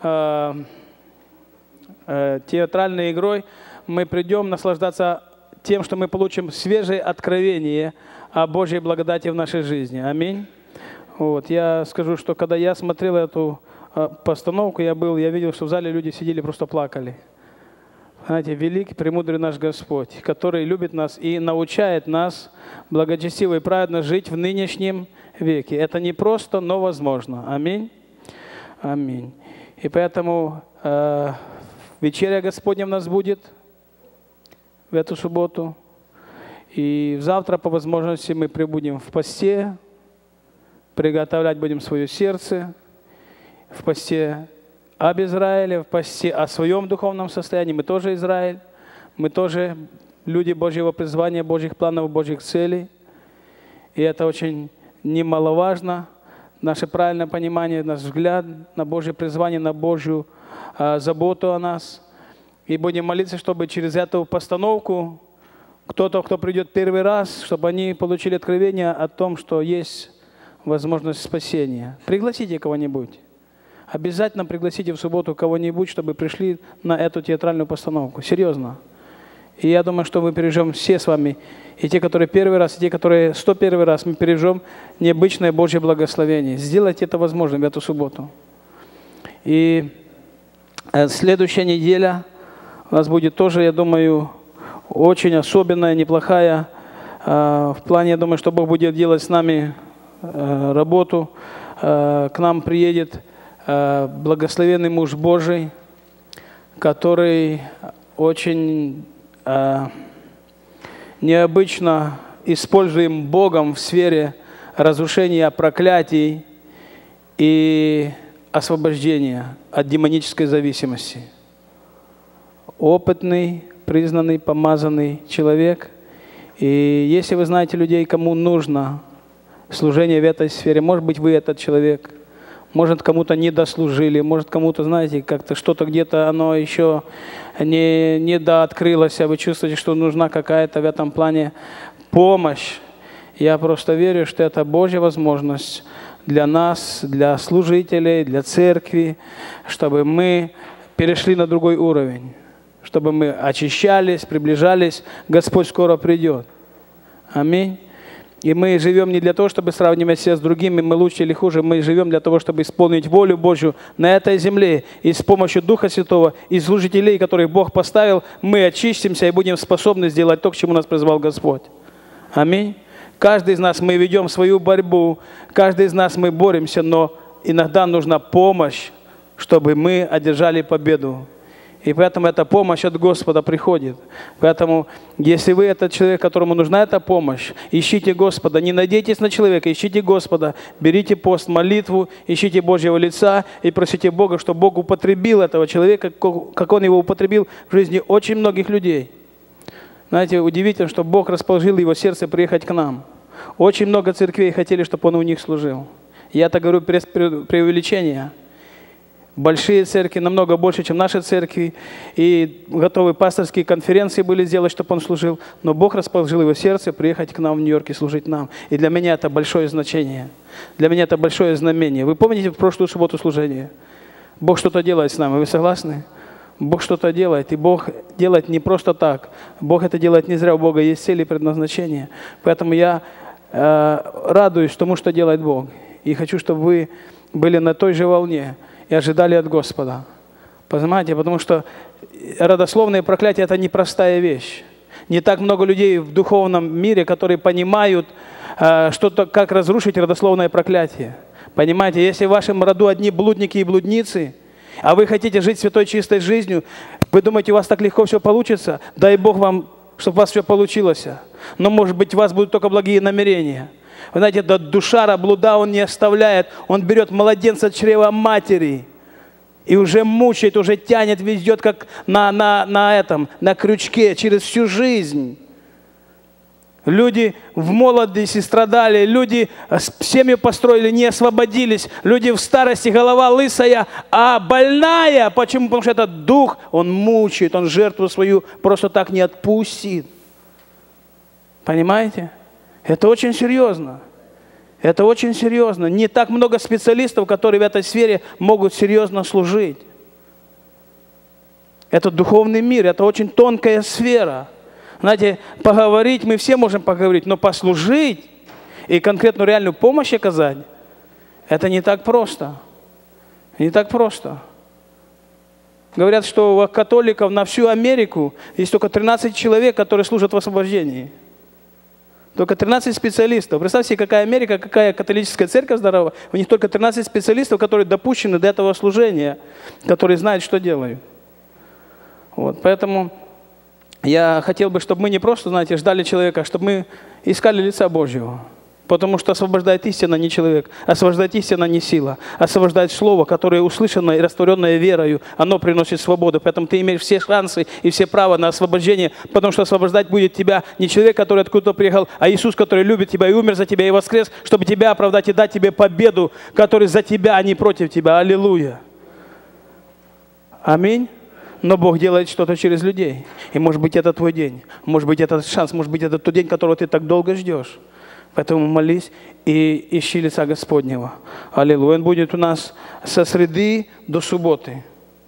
Speaker 1: игрой, мы придем наслаждаться тем, что мы получим свежее откровение о Божьей благодати в нашей жизни. Аминь. Вот. Я скажу, что когда я смотрел эту постановку, я видел, что в зале люди сидели, просто плакали. Знаете, великий, премудрый наш Господь, который любит нас и научает нас благочестиво и праведно жить в нынешнем веке. Это не просто, но возможно. Аминь. Аминь. И поэтому вечеря Господня у нас будет в эту субботу. И завтра по возможности мы прибудем в посте, приготовлять будем свое сердце, в посте об Израиле, в посте о своем духовном состоянии. Мы тоже Израиль, мы тоже люди Божьего призвания, Божьих планов, Божьих целей. И это очень немаловажно. Наше правильное понимание, наш взгляд на Божье призвание, на Божью заботу о нас. И будем молиться, чтобы через эту постановку кто-то, кто придет первый раз, чтобы они получили откровение о том, что есть возможность спасения. Пригласите кого-нибудь. Обязательно пригласите в субботу кого-нибудь, чтобы пришли на эту театральную постановку. Серьезно. И я думаю, что мы переживем все с вами, и те, которые первый раз, и те, которые 101 раз, мы переживем необычное Божье благословение. Сделайте это возможным в эту субботу. И следующая неделя у нас будет тоже, я думаю, очень особенная, неплохая. В плане, я думаю, что Бог будет делать с нами работу. К нам приедет благословенный муж Божий, который очень необычно используем Богом в сфере разрушения проклятий и освобождения от демонической зависимости. Опытный, признанный, помазанный человек. И если вы знаете людей, кому нужно служение в этой сфере, может быть, вы этот человек, может, кому-то не дослужили, может, кому-то, знаете, как-то что-то где-то оно еще не дооткрылось, а вы чувствуете, что нужна какая-то в этом плане помощь. Я просто верю, что это Божья возможность для нас, для служителей, для церкви, чтобы мы перешли на другой уровень, чтобы мы очищались, приближались. Господь скоро придет. Аминь. И мы живем не для того, чтобы сравнивать себя с другими, мы лучше или хуже. Мы живем для того, чтобы исполнить волю Божью на этой земле. И с помощью Духа Святого и служителей, которых Бог поставил, мы очистимся и будем способны сделать то, к чему нас призвал Господь. Аминь. Каждый из нас мы ведем свою борьбу, каждый из нас мы боремся, но иногда нужна помощь, чтобы мы одержали победу. И поэтому эта помощь от Господа приходит. Поэтому, если вы этот человек, которому нужна эта помощь, ищите Господа, не надейтесь на человека, ищите Господа, берите пост, молитву, ищите Божьего лица и просите Бога, чтобы Бог употребил этого человека, как Он его употребил в жизни очень многих людей. Знаете, удивительно, что Бог расположил его сердце приехать к нам. Очень много церквей хотели, чтобы Он у них служил. Я это говорю без преувеличения. Большие церкви, намного больше, чем наши церкви. И готовы пасторские конференции были сделать, чтобы он служил. Но Бог расположил его сердце приехать к нам в Нью-Йорк и служить нам. И для меня это большое значение. Для меня это большое знамение. Вы помните в прошлую субботу служение? Бог что-то делает с нами, вы согласны? Бог что-то делает, и Бог делает не просто так. Бог это делает не зря, у Бога есть цели и предназначения. Поэтому я радуюсь тому, что делает Бог. И хочу, чтобы вы были на той же волне и ожидали от Господа. Понимаете? Потому что родословные проклятия – это непростая вещь. Не так много людей в духовном мире, которые понимают, как разрушить родословное проклятие. Понимаете? Если в вашем роду одни блудники и блудницы, а вы хотите жить святой чистой жизнью, вы думаете, у вас так легко все получится? Дай Бог вам, чтобы у вас все получилось. Но, может быть, у вас будут только благие намерения. Вы знаете, эта душа блуда Он не оставляет. Он берет младенца от чрева матери и уже мучает, уже тянет, везет, как на крючке через всю жизнь. Люди в молодости страдали, люди семью построили, не освободились. Люди в старости, голова лысая, а больная. Почему? Потому что этот дух, он мучает, он жертву свою просто так не отпустит. Понимаете? Это очень серьезно. Это очень серьезно. Не так много специалистов, которые в этой сфере могут серьезно служить. Это духовный мир, это очень тонкая сфера. Знаете, поговорить мы все можем поговорить, но послужить и конкретную реальную помощь оказать, это не так просто. Не так просто. Говорят, что у католиков на всю Америку есть только 13 человек, которые служат в освобождении. Только 13 специалистов. Представьте себе, какая Америка, какая католическая церковь здорова. У них только 13 специалистов, которые допущены до этого служения, которые знают, что делают. Вот, поэтому я хотел бы, чтобы мы не просто, знаете, ждали человека, а чтобы мы искали лица Божьего. Потому что освобождает истина не человек, освобождает истина не сила, освобождает слово, которое услышанное и растворенное верою, оно приносит свободу. Поэтому ты имеешь все шансы и все право на освобождение, потому что освобождать будет тебя не человек, который откуда-то приехал, а Иисус, который любит тебя и умер за тебя и воскрес, чтобы тебя оправдать и дать тебе победу, который за тебя, а не против тебя. Аллилуйя. Аминь. Но Бог делает что-то через людей. И может быть это твой день, может быть это шанс, может быть это тот день, которого ты так долго ждешь. Поэтому молись и ищи лица Господнего. Аллилуйя. Он будет у нас со среды до субботы.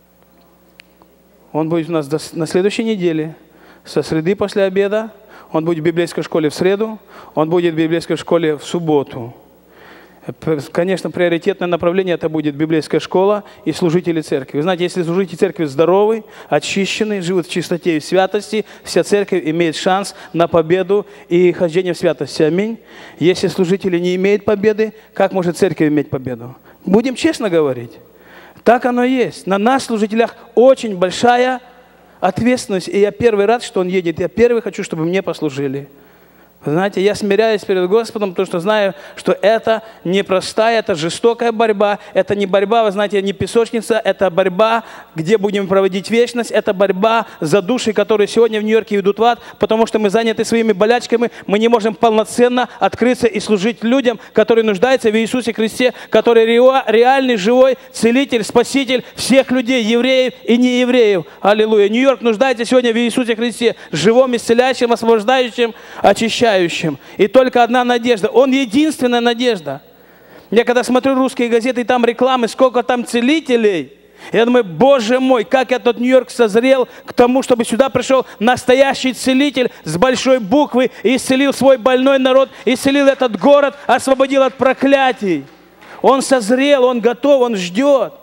Speaker 1: Он будет у нас на следующей неделе, со среды после обеда. Он будет в библейской школе в среду. Он будет в библейской школе в субботу. Конечно, приоритетное направление это будет библейская школа и служители церкви. Вы знаете, если служители церкви здоровы, очищены, живут в чистоте и в святости, вся церковь имеет шанс на победу и хождение в святости. Аминь. Если служители не имеют победы, как может церковь иметь победу? Будем честно говорить. Так оно и есть. На нас, служителях, очень большая ответственность. И я первый рад, что Он едет. Я первый хочу, чтобы мне послужили. Вы знаете, я смиряюсь перед Господом, потому что знаю, что это непростая, это жестокая борьба. Это не борьба, вы знаете, не песочница, это борьба, где будем проводить вечность. Это борьба за души, которые сегодня в Нью-Йорке идут в ад, потому что мы заняты своими болячками. Мы не можем полноценно открыться и служить людям, которые нуждаются в Иисусе Христе, который реальный, живой целитель, спаситель всех людей, евреев и неевреев. Аллилуйя. Нью-Йорк нуждается сегодня в Иисусе Христе, живом, исцеляющим, освобождающим, очищающим. И только одна надежда. Он единственная надежда. Я когда смотрю русские газеты, и там рекламы, сколько там целителей, я думаю, Боже мой, как этот Нью-Йорк созрел к тому, чтобы сюда пришел настоящий целитель с большой буквы и исцелил свой больной народ, исцелил этот город, освободил от проклятий. Он созрел, он готов, он ждет.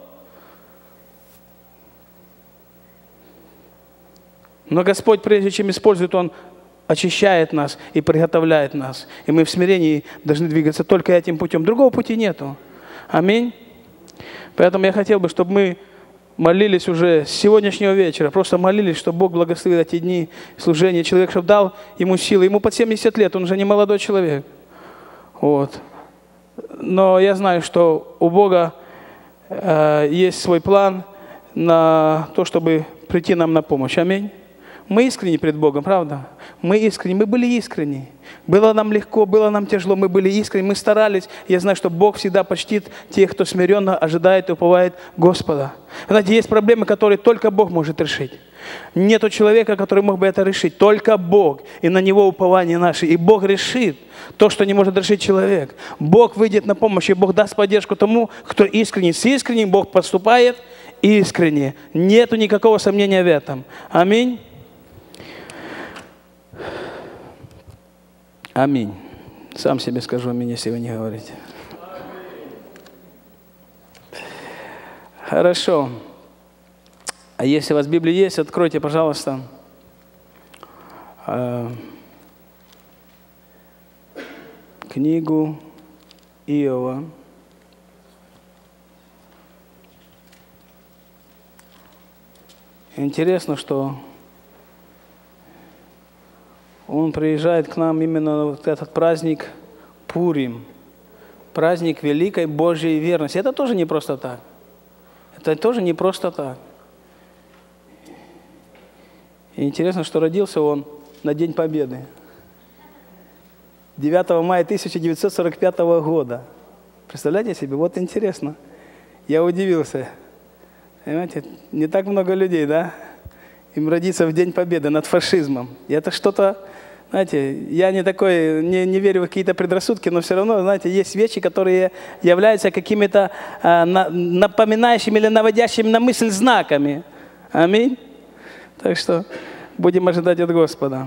Speaker 1: Но Господь, прежде чем использует, Он очищает нас и приготовляет нас. И мы в смирении должны двигаться только этим путем. Другого пути нету. Аминь. Поэтому я хотел бы, чтобы мы молились уже с сегодняшнего вечера. Просто молились, чтобы Бог благословил эти дни служения. Человек, чтобы дал ему силы. Ему под 70 лет, он уже не молодой человек. Вот. Но я знаю, что у Бога есть свой план на то, чтобы прийти нам на помощь. Аминь. Мы искренни пред Богом, правда? Мы искренни, мы были искренни. Было нам легко, было нам тяжело, мы были искренни, мы старались. Я знаю, что Бог всегда почтит тех, кто смиренно ожидает и уповает Господа. Знаете, есть проблемы, которые только Бог может решить. Нету человека, который мог бы это решить. Только Бог. И на Него упование наше. И Бог решит то, что не может решить человек. Бог выйдет на помощь, и Бог даст поддержку тому, кто искренний. С искренним Бог поступает искренне. Нету никакого сомнения в этом. Аминь. Аминь. Сам себе скажу аминь, если вы не говорите. Хорошо. А если у вас Библия есть, откройте, пожалуйста, книгу Иова. Интересно, что он приезжает к нам именно вот этот праздник Пурим, праздник великой Божьей верности. Это тоже не просто так. Это тоже не просто так. И интересно, что родился он на День Победы. 9 мая 1945 года. Представляете себе? Вот интересно. Я удивился. Понимаете, не так много людей, да? Им родиться в День Победы над фашизмом. И это что-то, знаете, я не такой, не верю в какие-то предрассудки, но все равно, знаете, есть вещи, которые являются какими-то напоминающими или наводящими на мысль знаками. Аминь. Так что будем ожидать от Господа.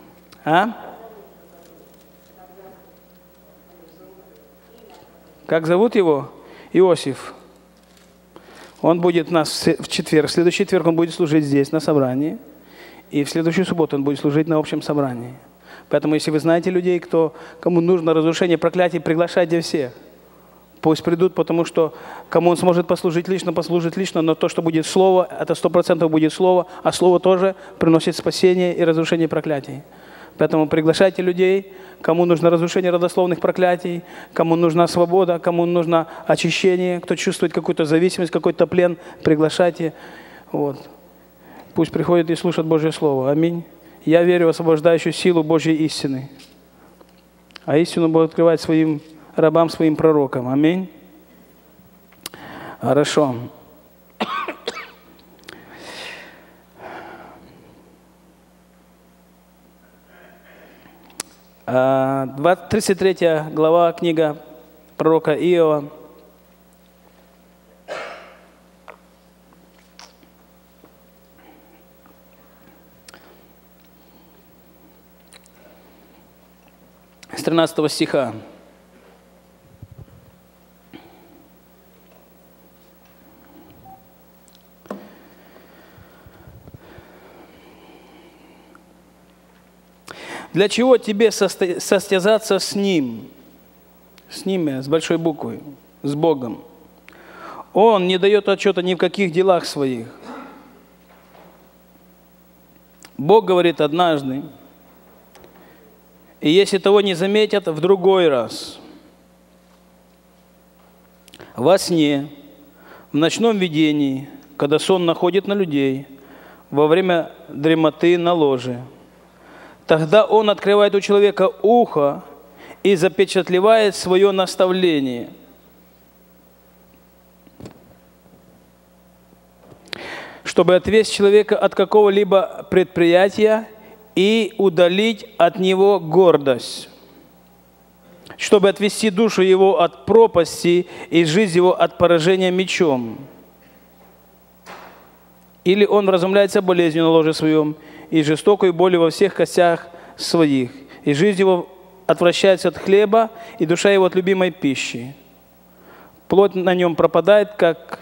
Speaker 1: Как зовут его? Иосиф. Он будет у нас в четверг. В следующий четверг он будет служить здесь, на собрании. И в следующую субботу он будет служить на общем собрании. Поэтому, если вы знаете людей, кому нужно разрушение проклятий, приглашайте всех. Пусть придут, потому что кому он сможет послужить лично, послужит лично, но то, что будет слово, это 100% будет слово, а слово тоже приносит спасение и разрушение проклятий. Поэтому приглашайте людей, кому нужно разрушение родословных проклятий, кому нужна свобода, кому нужно очищение, кто чувствует какую-то зависимость, какой-то плен, приглашайте. Вот. Пусть приходят и слушают Божье Слово. Аминь. Я верю в освобождающую силу Божьей истины. А истину Бог открывать своим рабам, своим пророкам. Аминь. Хорошо. 33 глава, книга пророка Иова. С 13 стиха. Для чего тебе состязаться с Ним? С Ним, с большой буквы, с Богом. Он не дает отчета ни в каких делах своих. Бог говорит однажды, и если того не заметят, в другой раз. Во сне, в ночном видении, когда сон находит на людей, во время дремоты на ложе. Тогда он открывает у человека ухо и запечатлевает свое наставление. Чтобы отвести человека от какого-либо предприятия и удалить от него гордость. Чтобы отвести душу его от пропасти и жизнь его от поражения мечом. Или он вразумляется болезнью на ложе своем и жестокой болью во всех костях своих. И жизнь его отвращается от хлеба, и душа его от любимой пищи. Плоть на нем пропадает,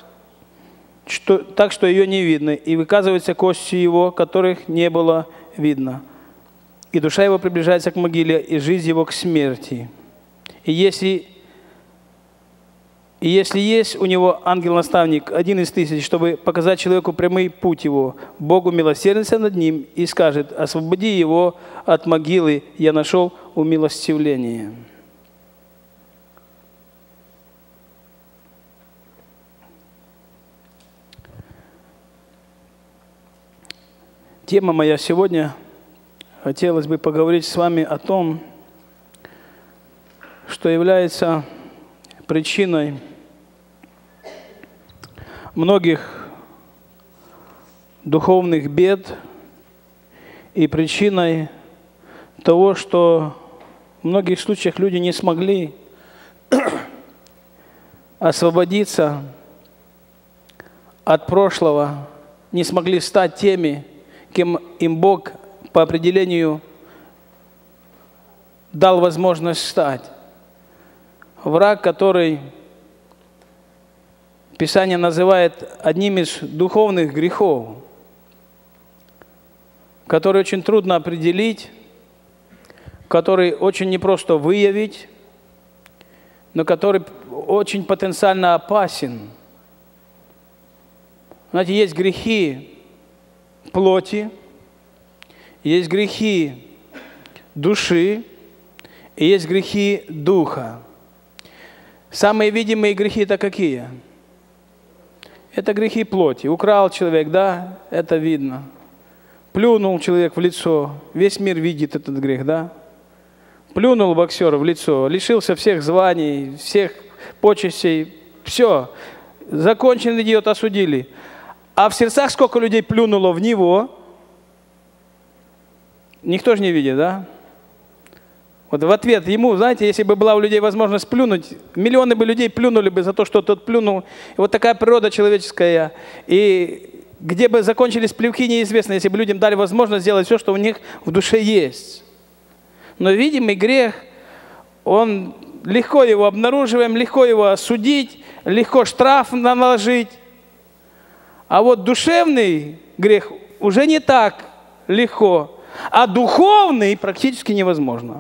Speaker 1: так что ее не видно, и выказываются кости его, которых не было видно. И душа его приближается к могиле, и жизнь его к смерти. И если есть у него ангел-наставник, 1 из 1000, чтобы показать человеку прямой путь его, Богу милосердится над ним и скажет: освободи его от могилы, я нашел умилостивление. Тема моя сегодня, хотелось бы поговорить с вами о том, что является причиной многих духовных бед и причиной того, что в многих случаях люди не смогли освободиться от прошлого, не смогли стать теми, кем им Бог по определению дал возможность стать. Враг, который Писание называет одним из духовных грехов, который очень трудно определить, который очень непросто выявить, но который очень потенциально опасен. Знаете, есть грехи плоти, есть грехи души и есть грехи духа. Самые видимые грехи это какие? Это грехи плоти. Украл человек, да, это видно. Плюнул человек в лицо, весь мир видит этот грех, да. Плюнул боксер в лицо, лишился всех званий, всех почестей, все. Закончен идиот, осудили. А в сердцах сколько людей плюнуло в него, никто же не видит, да? Вот в ответ ему, знаете, если бы была у людей возможность плюнуть, миллионы бы людей плюнули бы за то, что тот плюнул. И вот такая природа человеческая. И где бы закончились плевки, неизвестно, если бы людям дали возможность сделать все, что у них в душе есть. Но видимый грех, он легко его обнаруживаем, легко его осудить, легко штраф наложить. А вот душевный грех уже не так легко, а духовный практически невозможно.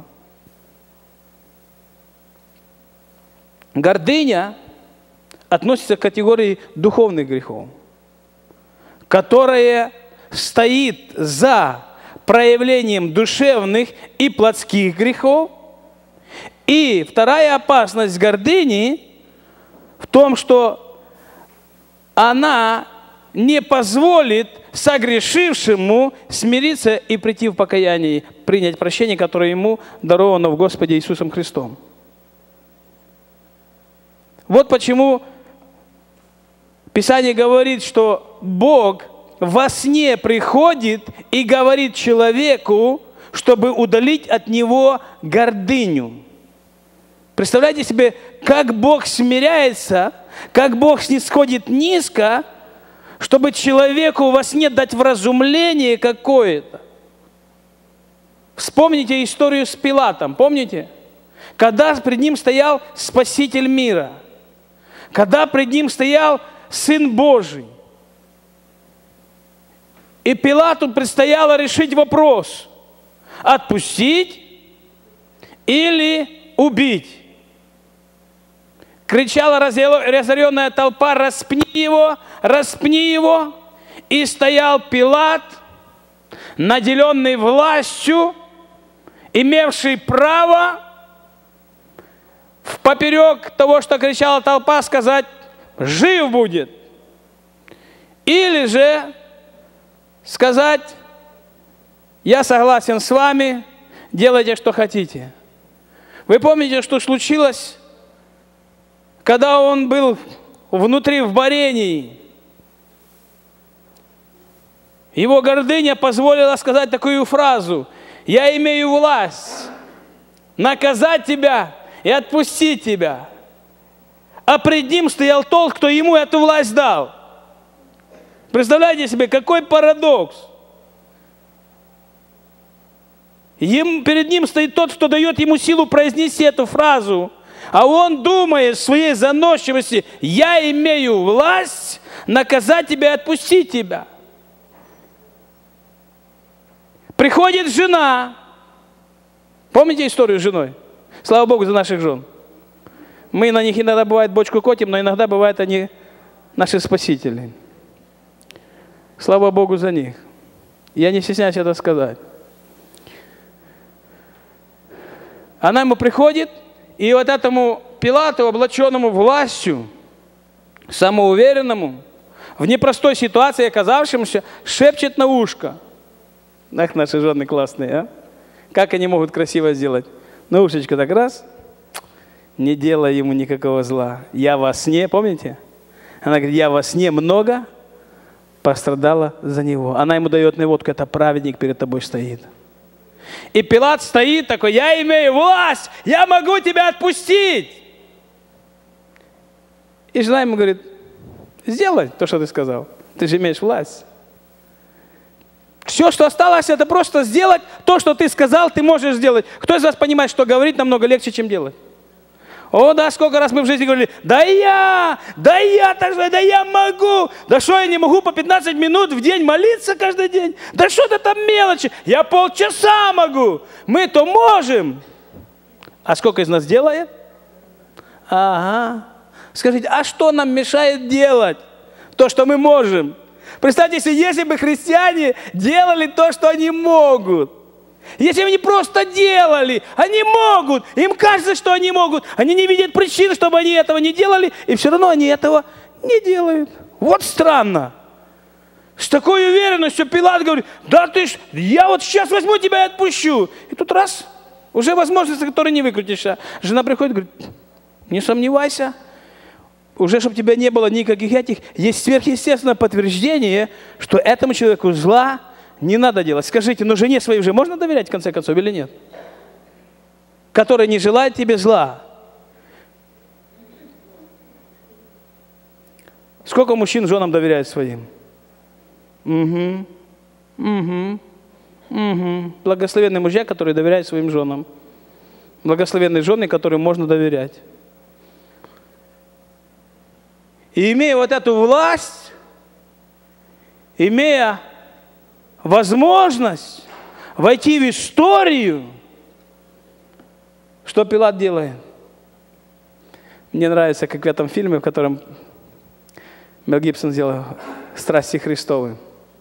Speaker 1: Гордыня относится к категории духовных грехов, которая стоит за проявлением душевных и плотских грехов. И вторая опасность гордыни в том, что она не позволит согрешившему смириться и прийти в покаяние, принять прощение, которое ему даровано в Господе Иисусом Христом. Вот почему Писание говорит, что Бог во сне приходит и говорит человеку, чтобы удалить от него гордыню. Представляете себе, как Бог смиряется, как Бог снисходит низко, чтобы человеку во сне дать вразумление какое-то. Вспомните историю с Пилатом, помните? Когда пред ним стоял Спаситель мира, когда пред ним стоял Сын Божий. И Пилату предстояло решить вопрос: отпустить или убить. кричала разъяренная толпа: распни его, распни его. И стоял Пилат, наделенный властью, имевший право впоперек того, что кричала толпа, сказать: жив будет. Или же сказать: я согласен с вами, делайте, что хотите. Вы помните, что случилось, когда он был внутри в борении? Его гордыня позволила сказать такую фразу: я имею власть наказать тебя и отпустить тебя. А пред ним стоял тот, кто ему эту власть дал. Представляете себе, какой парадокс. Перед ним стоит тот, кто дает ему силу произнести эту фразу. А он думает в своей заносчивости: я имею власть наказать тебя и отпустить тебя. Приходит жена. Помните историю с женой? Слава Богу за наших жен. Мы на них иногда бывает бочку котим, но иногда бывают они наши спасители. Слава Богу за них. Я не стесняюсь это сказать. Она ему приходит, и вот этому Пилату, облаченному властью, самоуверенному, в непростой ситуации оказавшемуся, шепчет на ушко. Ах, наши жены классные, а? Как они могут красиво сделать? На ушечко так раз, не делай ему никакого зла. Я во сне, помните? Она говорит: я во сне много пострадала за него. Она ему дает наводку: это праведник перед тобой стоит. И Пилат стоит такой: я имею власть, я могу тебя отпустить. И жена ему говорит: сделай то, что ты сказал. Ты же имеешь власть. Все, что осталось, это просто сделать то, что ты сказал, ты можешь сделать. Кто из вас понимает, что говорить намного легче, чем делать? О, да, сколько раз мы в жизни говорили: да я могу. Да что, я не могу по 15 минут в день молиться каждый день? Да что это там мелочи? Я полчаса могу. Мы-то можем. А сколько из нас делает? Ага. Скажите, а что нам мешает делать то, что мы можем? Представьте себе, если бы христиане делали то, что они могут. Если бы они просто делали, они могут, им кажется, что они могут, они не видят причин, чтобы они этого не делали, и все равно они этого не делают. Вот странно. С такой уверенностью Пилат говорит: да ты ж, я вот сейчас возьму тебя и отпущу. И тут раз, уже возможности, которые не выкрутишься. Жена приходит и говорит: не сомневайся. Уже, чтобы тебя не было никаких этих, есть сверхъестественное подтверждение, что этому человеку зла не надо делать. Скажите, но жене своей уже можно доверять в конце концов или нет? Которая не желает тебе зла. Сколько мужчин женам доверяют своим? Благословенные мужья, которые доверяют своим женам. Благословенные жены, которым можно доверять. И имея вот эту власть, имея возможность войти в историю, что Пилат делает? Мне нравится, как в этом фильме, в котором Мел Гибсон сделал «Страсти Христовы»,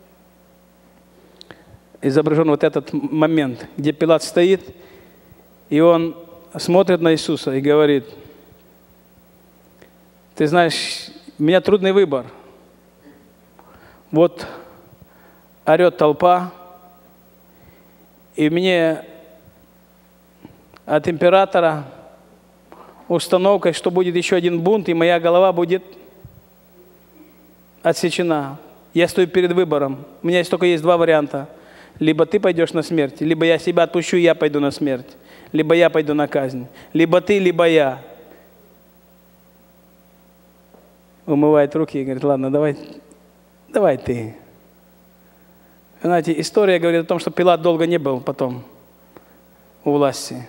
Speaker 1: изображен вот этот момент, где Пилат стоит, и он смотрит на Иисуса и говорит: ты знаешь, у меня трудный выбор. Вот орет толпа, и мне от императора установкой, что будет еще один бунт, и моя голова будет отсечена. Я стою перед выбором. У меня только есть два варианта. Либо ты пойдешь на смерть, либо я себя отпущу, и я пойду на смерть. Либо я пойду на казнь. Либо ты, либо я. Умывает руки и говорит: ладно, давай ты. Знаете, история говорит о том, что Пилат долго не был потом у власти.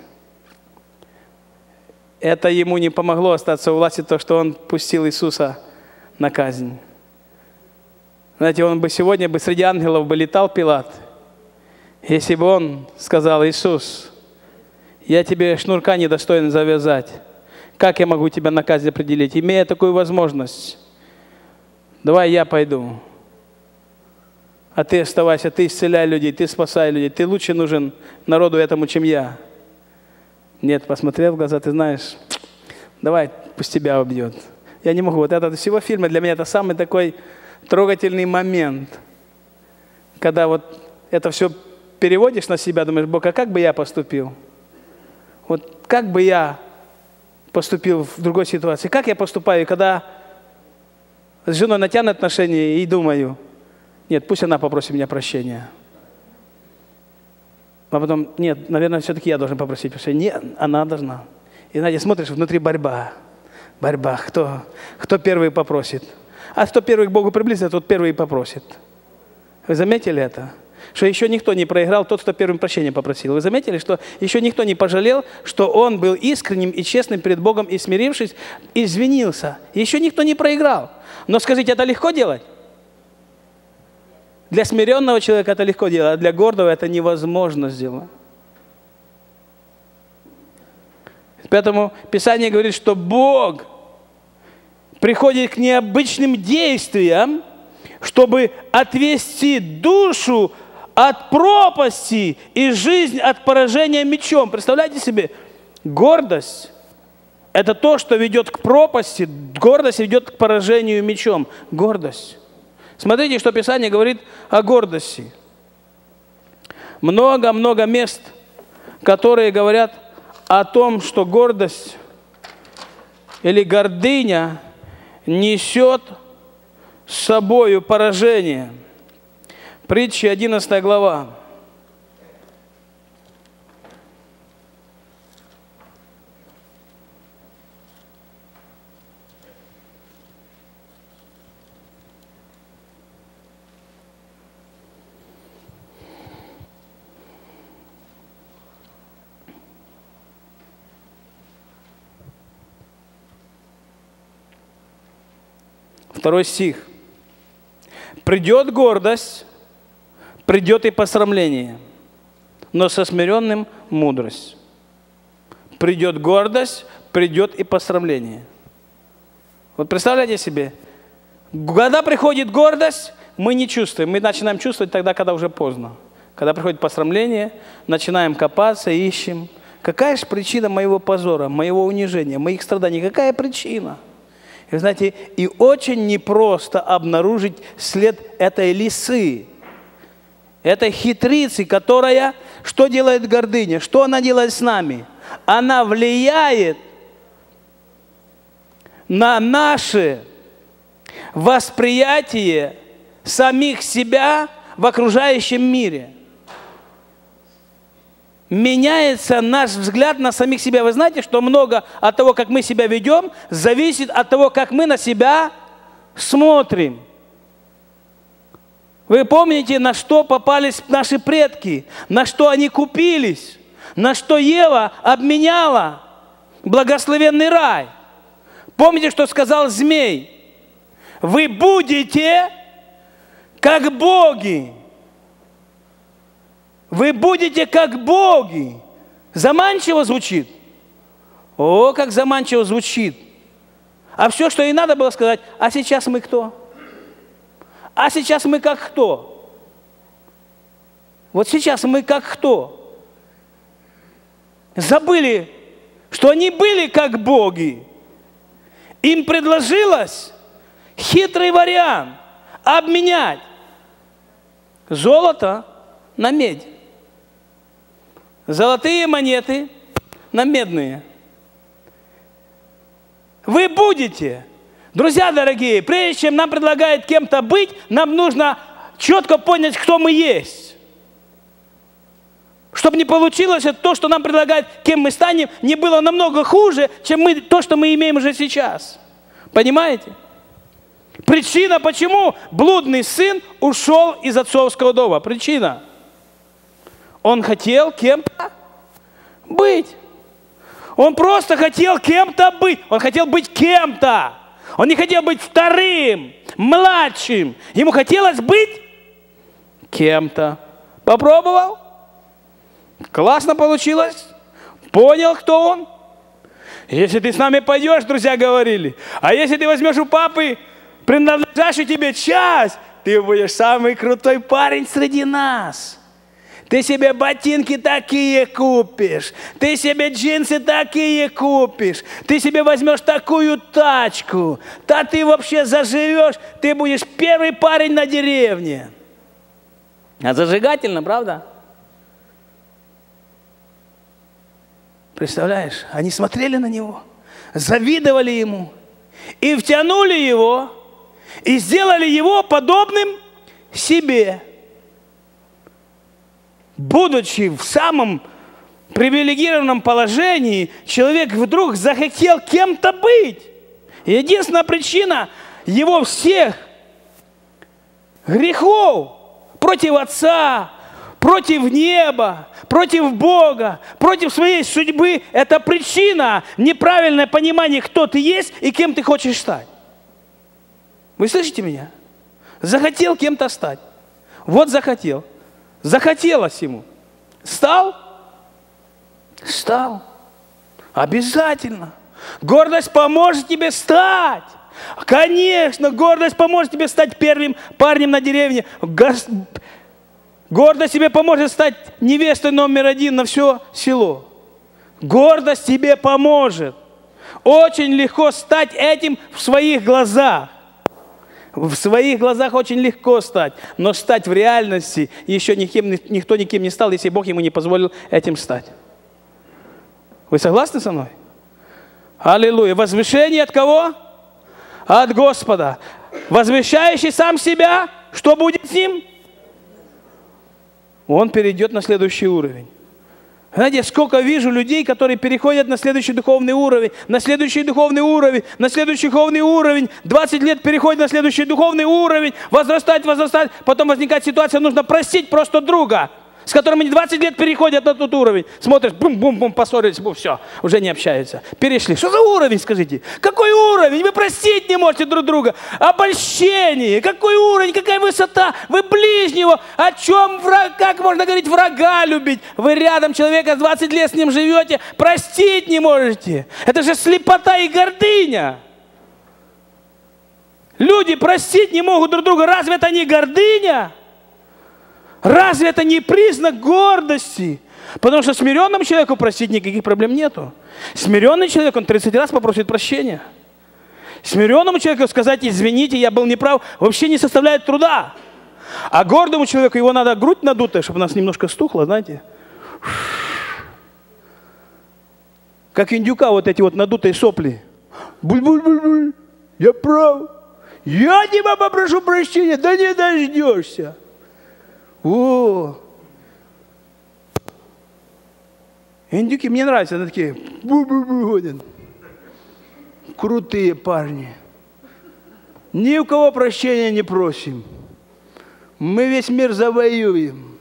Speaker 1: Это ему не помогло остаться у власти, то, что он пустил Иисуса на казнь. Знаете, он бы сегодня среди ангелов бы летал, Пилат, если бы он сказал: Иисус, я тебе шнурка недостоин завязать. Как я могу тебя на казнь определить? Имея такую возможность, давай я пойду. А ты оставайся, ты исцеляй людей, ты спасай людей. Ты лучше нужен народу этому, чем я. Нет, посмотрел в глаза, ты знаешь, давай, пусть тебя убьет. Я не могу. Вот это всего фильма для меня это самый такой трогательный момент. Когда вот это все переводишь на себя, думаешь, Бог, а как бы я поступил? Вот как бы я поступил в другой ситуации? Как я поступаю, когда с женой натянут отношения и думаю, нет, пусть она попросит меня прощения. А потом, нет, наверное, все-таки я должен попросить прощения. Нет, она должна. И, знаете, смотришь, внутри борьба. Борьба. Кто первый попросит? А кто первый к Богу приблизится, тот первый и попросит. Вы заметили это? Что еще никто не проиграл, тот, кто первым прощения попросил. Вы заметили, что еще никто не пожалел, что он был искренним и честным перед Богом и, смирившись, извинился. Еще никто не проиграл. Но скажите, это легко делать? Для смиренного человека это легко делать, а для гордого это невозможно сделать. Поэтому Писание говорит, что Бог приходит к необычным действиям, чтобы отвести душу от пропасти и жизнь от поражения мечом. Представляете себе, гордость – это то, что ведет к пропасти, гордость ведет к поражению мечом. Гордость. Смотрите, что Писание говорит о гордости. Много-много мест, которые говорят о том, что гордость или гордыня несет с собою поражение. Притчи 11 глава. Второй стих. «Придет гордость, придет и посрамление, но со смиренным мудрость». Придет гордость, придет и посрамление. Вот представляете себе, когда приходит гордость, мы не чувствуем. Мы начинаем чувствовать тогда, когда уже поздно. Когда приходит посрамление, начинаем копаться, ищем. Какая же причина моего позора, моего унижения, моих страданий? Какая причина? И вы знаете, и очень непросто обнаружить след этой лисы, этой хитрицы, которая, что делает гордыня, что она делает с нами? Она влияет на наше восприятие самих себя в окружающем мире. Меняется наш взгляд на самих себя. Вы знаете, что много от того, как мы себя ведем, зависит от того, как мы на себя смотрим. Вы помните, на что попались наши предки, на что они купились, на что Ева обменяла благословенный рай. Помните, что сказал змей? Вы будете как боги. Вы будете как боги. Заманчиво звучит? О, как заманчиво звучит. А все, что ей надо было сказать, а сейчас мы кто? А сейчас мы как кто? Вот сейчас мы как кто? Забыли, что они были как боги. Им предложилось хитрый вариант обменять золото на медь. Золотые монеты на медные. Вы будете, друзья дорогие, прежде чем нам предлагают кем-то быть, нам нужно четко понять, кто мы есть. Чтобы не получилось то, что нам предлагают, кем мы станем, не было намного хуже, чем то, что мы имеем уже сейчас. Понимаете? Причина, почему блудный сын ушел из отцовского дома. Причина. Он хотел кем-то быть. Он просто хотел кем-то быть. Он хотел быть кем-то. Он не хотел быть вторым, младшим. Ему хотелось быть кем-то. Попробовал? Классно получилось. Понял, кто он. Если ты с нами пойдешь, друзья говорили, а если ты возьмешь у папы принадлежащую тебе часть, ты будешь самый крутой парень среди нас. Ты себе ботинки такие купишь, ты себе джинсы такие купишь, ты себе возьмешь такую тачку, да ты вообще заживешь, ты будешь первый парень на деревне. А зажигательно, правда? Представляешь, они смотрели на него, завидовали ему и втянули его, и сделали его подобным себе. Будучи в самом привилегированном положении, человек вдруг захотел кем-то быть. И единственная причина его всех грехов против Отца, против неба, против Бога, против своей судьбы, это причина неправильное понимание, кто ты есть и кем ты хочешь стать. Вы слышите меня? Захотел кем-то стать. Вот захотел. Захотелось ему. Стал? Стал. Обязательно. Гордость поможет тебе стать. Конечно, гордость поможет тебе стать первым парнем на деревне. Гордость тебе поможет стать невестой номер 1 на все село. Гордость тебе поможет. Очень легко стать этим в своих глазах. В своих глазах очень легко стать, но стать в реальности еще никто никем не стал, если Бог ему не позволил этим стать. Вы согласны со мной? Аллилуйя. Возвышение от кого? От Господа. Возвещающий сам себя, что будет с ним? Он перейдет на следующий уровень. Знаете, сколько вижу людей, которые переходят на следующий духовный уровень, на следующий духовный уровень, на следующий духовный уровень, 20 лет переходят на следующий духовный уровень, возрастать, потом возникает ситуация, нужно простить просто друга, с которым они 20 лет переходят на тот уровень. Смотришь, бум-бум-бум, поссорились, все, уже не общаются. Перешли. Что за уровень, скажите? Какой уровень? Вы простить не можете друг друга. Обольщение. Какой уровень? Какая высота? Вы ближнего. О чем враг? Как можно говорить врага любить? Вы рядом человека 20 лет с ним живете, простить не можете. Это же слепота и гордыня. Люди простить не могут друг друга. Разве это не гордыня? Разве это не признак гордости? Потому что смиренному человеку простить никаких проблем нету. Смиренный человек, он 30 раз попросит прощения. Смиренному человеку сказать, извините, я был неправ, вообще не составляет труда. А гордому человеку его надо грудь надутая, чтобы у нас немножко стухло, знаете. Как индюка вот эти вот надутые сопли. Буль-буль-буль-буль, я прав. Я тебя попрошу прощения, да не дождешься. О! Индюки мне нравятся, они такие бу-бу-бу. Крутые парни. Ни у кого прощения не просим. Мы весь мир завоюем.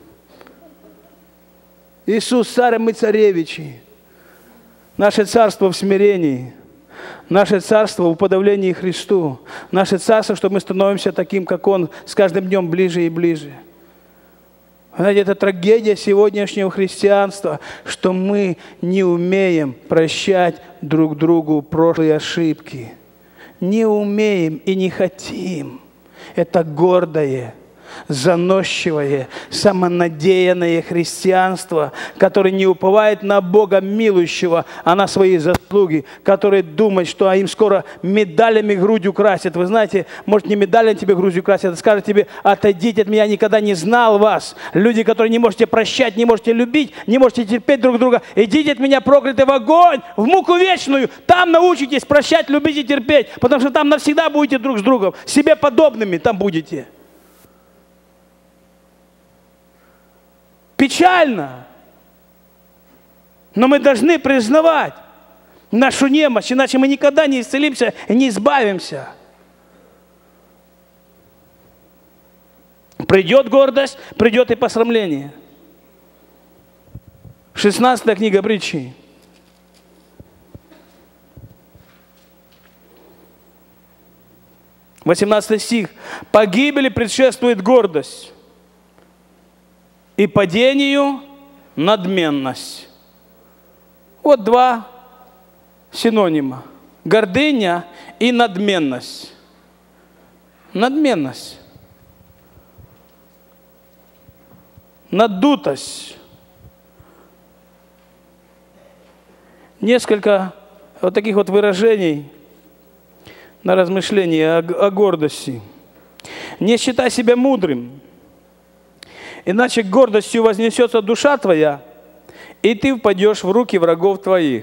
Speaker 1: Иисус царь, мы царевичи. Наше царство в смирении. Наше царство в уподоблении Христу. Наше царство, что мы становимся таким, как Он, с каждым днем ближе и ближе. Знаете, это трагедия сегодняшнего христианства, что мы не умеем прощать друг другу прошлые ошибки. Не умеем и не хотим. Это гордое, заносчивое, самонадеянное христианство, которое не уповает на Бога милующего, а на свои заслуги, которые думают, что им скоро медалями грудь украсят. Вы знаете, может, не медалями тебе грудь украсят, а скажут тебе, отойдите от меня, я никогда не знал вас. Люди, которые не можете прощать, не можете любить, не можете терпеть друг друга, идите от меня, проклятый, в огонь, в муку вечную. Там научитесь прощать, любить и терпеть, потому что там навсегда будете друг с другом, себе подобными там будете. Печально. Но мы должны признавать нашу немощь, иначе мы никогда не исцелимся и не избавимся. Придет гордость, придет и посрамление. 16 книга Притчи. 18 стих. Погибели предшествует гордость, и падению надменность. Вот два синонима. Гордыня и надменность. Надменность. Надутость. Несколько вот таких вот выражений на размышление о гордости. Не считай себя мудрым, иначе гордостью вознесется душа твоя, и ты впадешь в руки врагов твоих.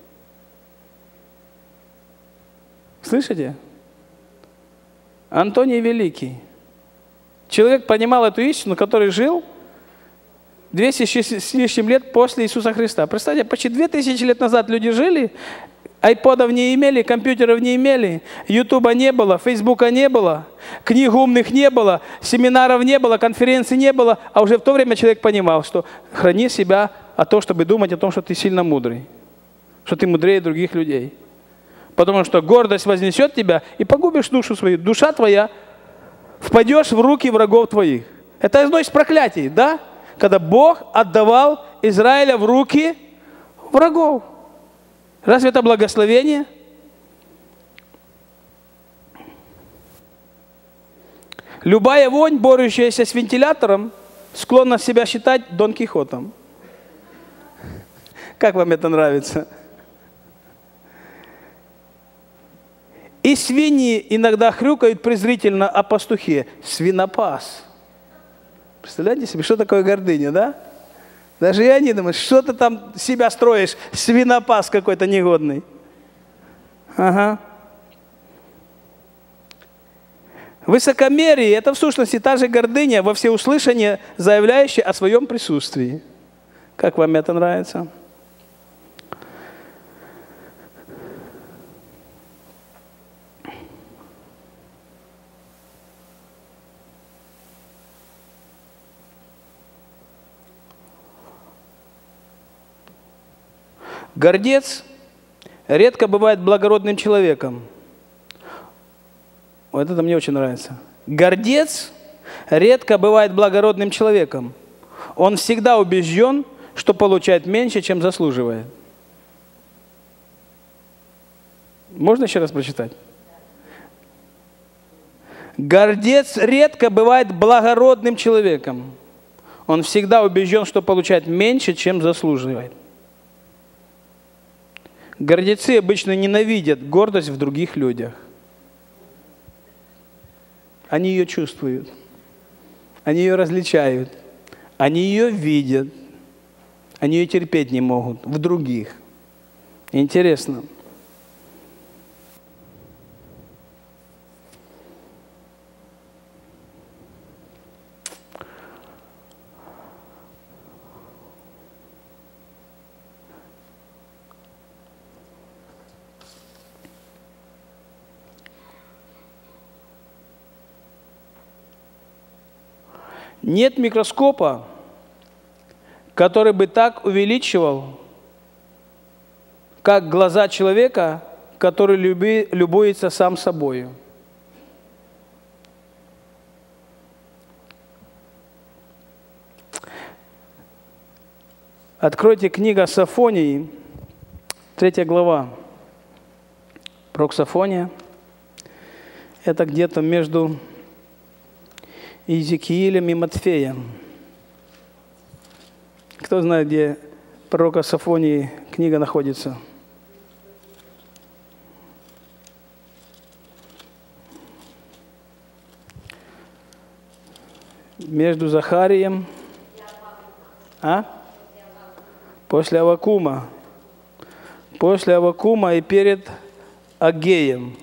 Speaker 1: Слышите? Антоний Великий. Человек понимал эту истину, который жил 200 с лишним лет после Иисуса Христа. Представьте, почти 2000 лет назад люди жили, айподов не имели, компьютеров не имели, ютуба не было, фейсбука не было, книг умных не было, семинаров не было, конференций не было, а уже в то время человек понимал, что храни себя от того, чтобы думать о том, что ты сильно мудрый, что ты мудрее других людей. Потому что гордость вознесет тебя и погубишь душу свою. Душа твоя впадешь в руки врагов твоих. Это одно из проклятий, да? Когда Бог отдавал Израиля в руки врагов. Разве это благословение? Любая вонь, борющаяся с вентилятором, склонна себя считать Дон Кихотом. Как вам это нравится? И свиньи иногда хрюкают презрительно о пастухе. Свинопас. Представляете себе, что такое гордыня, да? Даже и они думают, что ты там себя строишь, свинопас какой-то негодный. Ага. Высокомерие – это в сущности та же гордыня во всеуслышание, заявляющая о своем присутствии. Как вам это нравится? Гордец редко бывает благородным человеком. Вот это мне очень нравится. Гордец редко бывает благородным человеком. Он всегда убежден, что получает меньше, чем заслуживает. Можно еще раз прочитать? Гордец редко бывает благородным человеком. Он всегда убежден, что получает меньше, чем заслуживает. Гордецы обычно ненавидят гордость в других людях. Они ее чувствуют. Они ее различают. Они ее видят. Они ее терпеть не могут в других. Интересно. Нет микроскопа, который бы так увеличивал, как глаза человека, который любуется сам собою. Откройте книгу Софонии, 3 глава. Пророк Софония. Это где-то между Иезекиилем и Матфеем. Кто знает, где пророка Софонии книга находится? Между Захарием. После Аввакума. После Аввакума и перед Аггеем.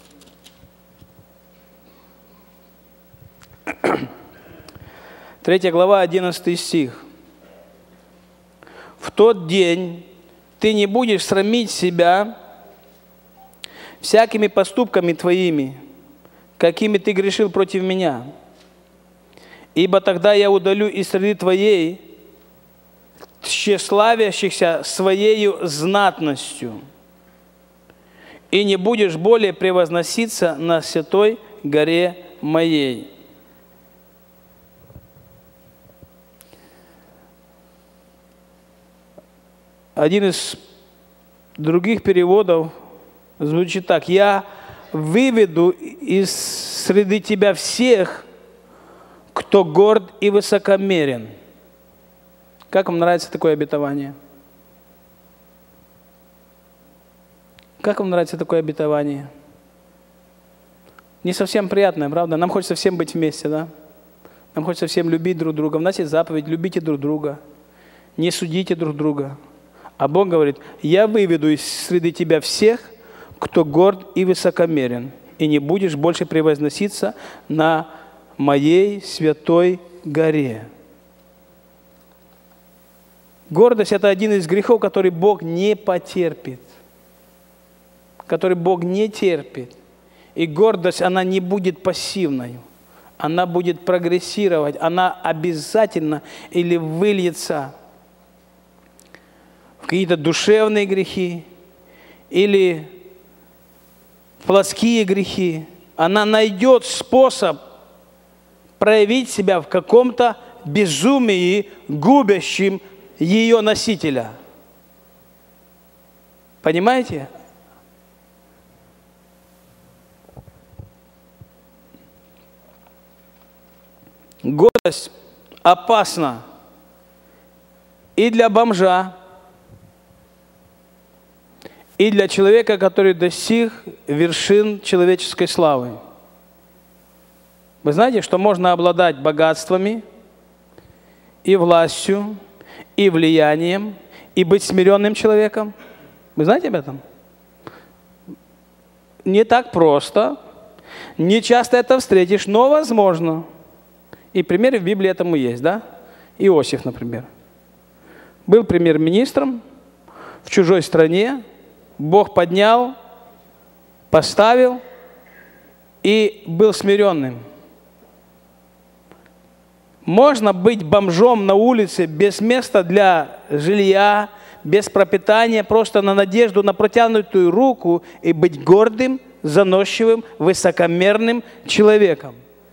Speaker 1: Третья глава, 11 стих. В тот день ты не будешь срамить себя всякими поступками твоими, какими ты грешил против меня. Ибо тогда я удалю из среды твоей тщеславящихся своею знатностью, и не будешь более превозноситься на святой горе моей. Один из других переводов звучит так. Я выведу из среды тебя всех, кто горд и высокомерен. Как вам нравится такое обетование? Как вам нравится такое обетование? Не совсем приятное, правда? Нам хочется всем быть вместе, да? Нам хочется всем любить друг друга. У нас есть заповедь: любите друг друга, не судите друг друга. А Бог говорит: я выведу из среды тебя всех, кто горд и высокомерен, и не будешь больше превозноситься на моей святой горе. Гордость – это один из грехов, который Бог не потерпит, который Бог не терпит. И гордость, она не будет пассивной, она будет прогрессировать, она обязательно или выльется в какие-то душевные грехи или плотские грехи. Она найдет способ проявить себя в каком-то безумии, губящем ее носителя. Понимаете? Гордость опасна и для бомжа, и для человека, который достиг вершин человеческой славы. Вы знаете, что можно обладать богатствами и властью, и влиянием, и быть смиренным человеком? Вы знаете об этом? Не так просто, не часто это встретишь, но возможно. И примеры в Библии этому есть, да? Иосиф, например. Был премьер-министром в чужой стране, Бог поднял, поставил и был смиренным. Можно быть бомжом на улице без места для жилья, без пропитания, просто на надежду, на протянутую руку, и быть гордым, заносчивым, высокомерным человеком.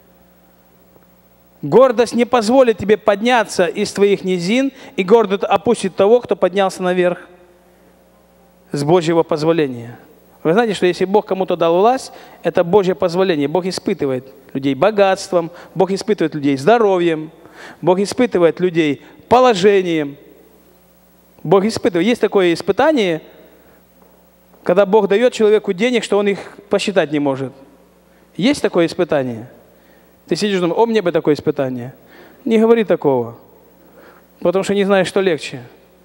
Speaker 1: Гордость не позволит тебе подняться из твоих низин, и гордость опустит того, кто поднялся наверх с Божьего позволения. Вы знаете, что если Бог кому-то дал власть, это Божье позволение. Бог испытывает людей богатством, Бог испытывает людей здоровьем, Бог испытывает людей положением. Бог испытывает. Есть такое испытание, когда Бог дает человеку денег, что он их посчитать не может. Есть такое испытание? Ты сидишь и думаешь: о, мне бы такое испытание. Не говори такого, потому что не знаешь, что легче.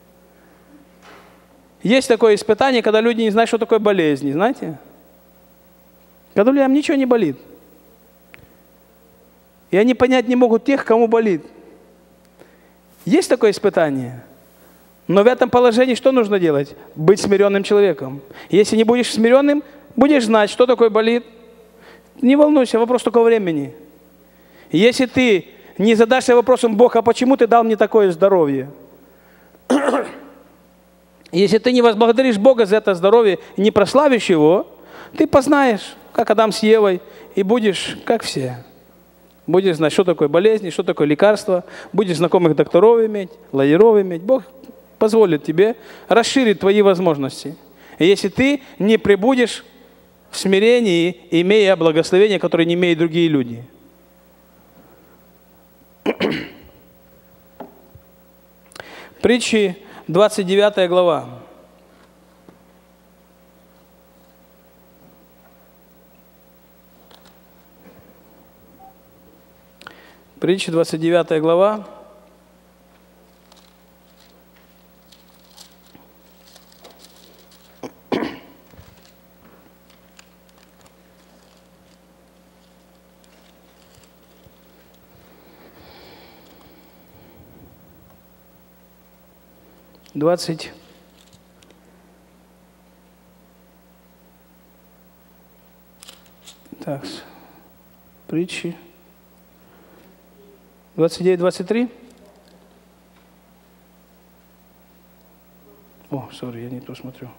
Speaker 1: Есть такое испытание, когда люди не знают, что такое болезнь, знаете? Когда людям ничего не болит. И они понять не могут тех, кому болит. Есть такое испытание. Но в этом положении что нужно делать? Быть смиренным человеком. Если не будешь смиренным, будешь знать, что такое болит. Не волнуйся, вопрос только времени. Если ты не задашься вопросом: Бог, а почему ты дал мне такое здоровье? Если ты не возблагодаришь Бога за это здоровье, не прославишь Его, ты познаешь, как Адам с Евой, и будешь, как все. Будешь знать, что такое болезни, что такое лекарства, будешь знакомых докторов иметь, лоеров иметь. Бог позволит тебе расширить твои возможности. И если ты не пребудешь в смирении, имея благословение, которое не имеют другие люди. Притчи, 29 глава. Притчи, 29 глава. Так, притчи. 29-23. О, сори, я не то смотрю.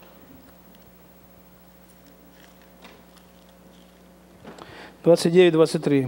Speaker 1: Двадцать 29-23.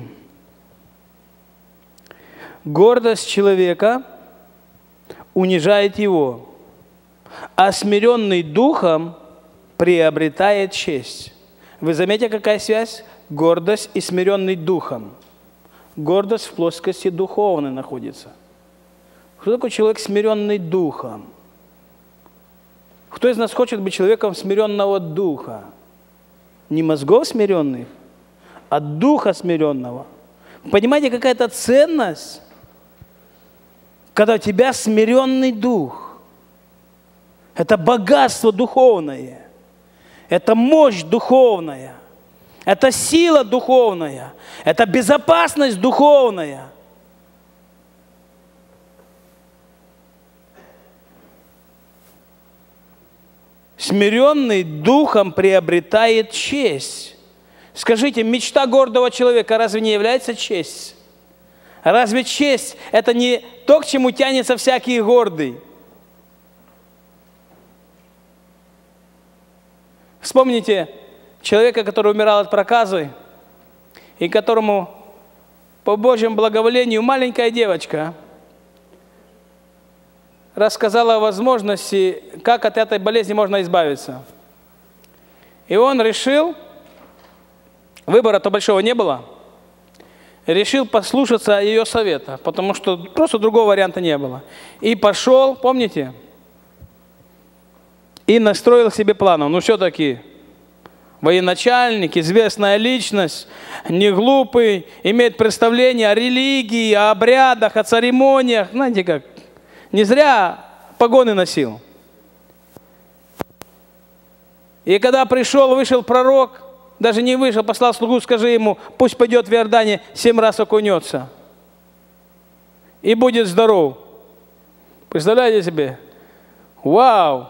Speaker 1: Гордость человека унижает его, а смиренный духом приобретает честь. Вы заметите, какая связь? Гордость и смиренный духом. Гордость в плоскости духовной находится. Кто такой человек, смиренный духом? Кто из нас хочет быть человеком смиренного духа? Не мозгов смиренных, а духа смиренного. Понимаете, какая-то ценность, когда у тебя смиренный дух. Это богатство духовное. Это мощь духовная. Это сила духовная. Это безопасность духовная. Смиренный духом приобретает честь. Скажите, мечта гордого человека разве не является честь? Разве честь – это не то, к чему тянется всякий гордый? Вспомните человека, который умирал от проказы, и которому по Божьему благоволению маленькая девочка рассказала о возможности, как от этой болезни можно избавиться. И он решил, выбора-то большого не было, решил послушаться ее совета, потому что просто другого варианта не было. И пошел, помните, и настроил себе план. Ну, все-таки военачальник, известная личность, не глупый, имеет представление о религии, о обрядах, о церемониях. Знаете как, не зря погоны носил. И когда вышел пророк, даже не вышел, послал слугу, скажи ему, пусть пойдет в Иордане 7 раз окунется. И будет здоров. Представляете себе? Вау!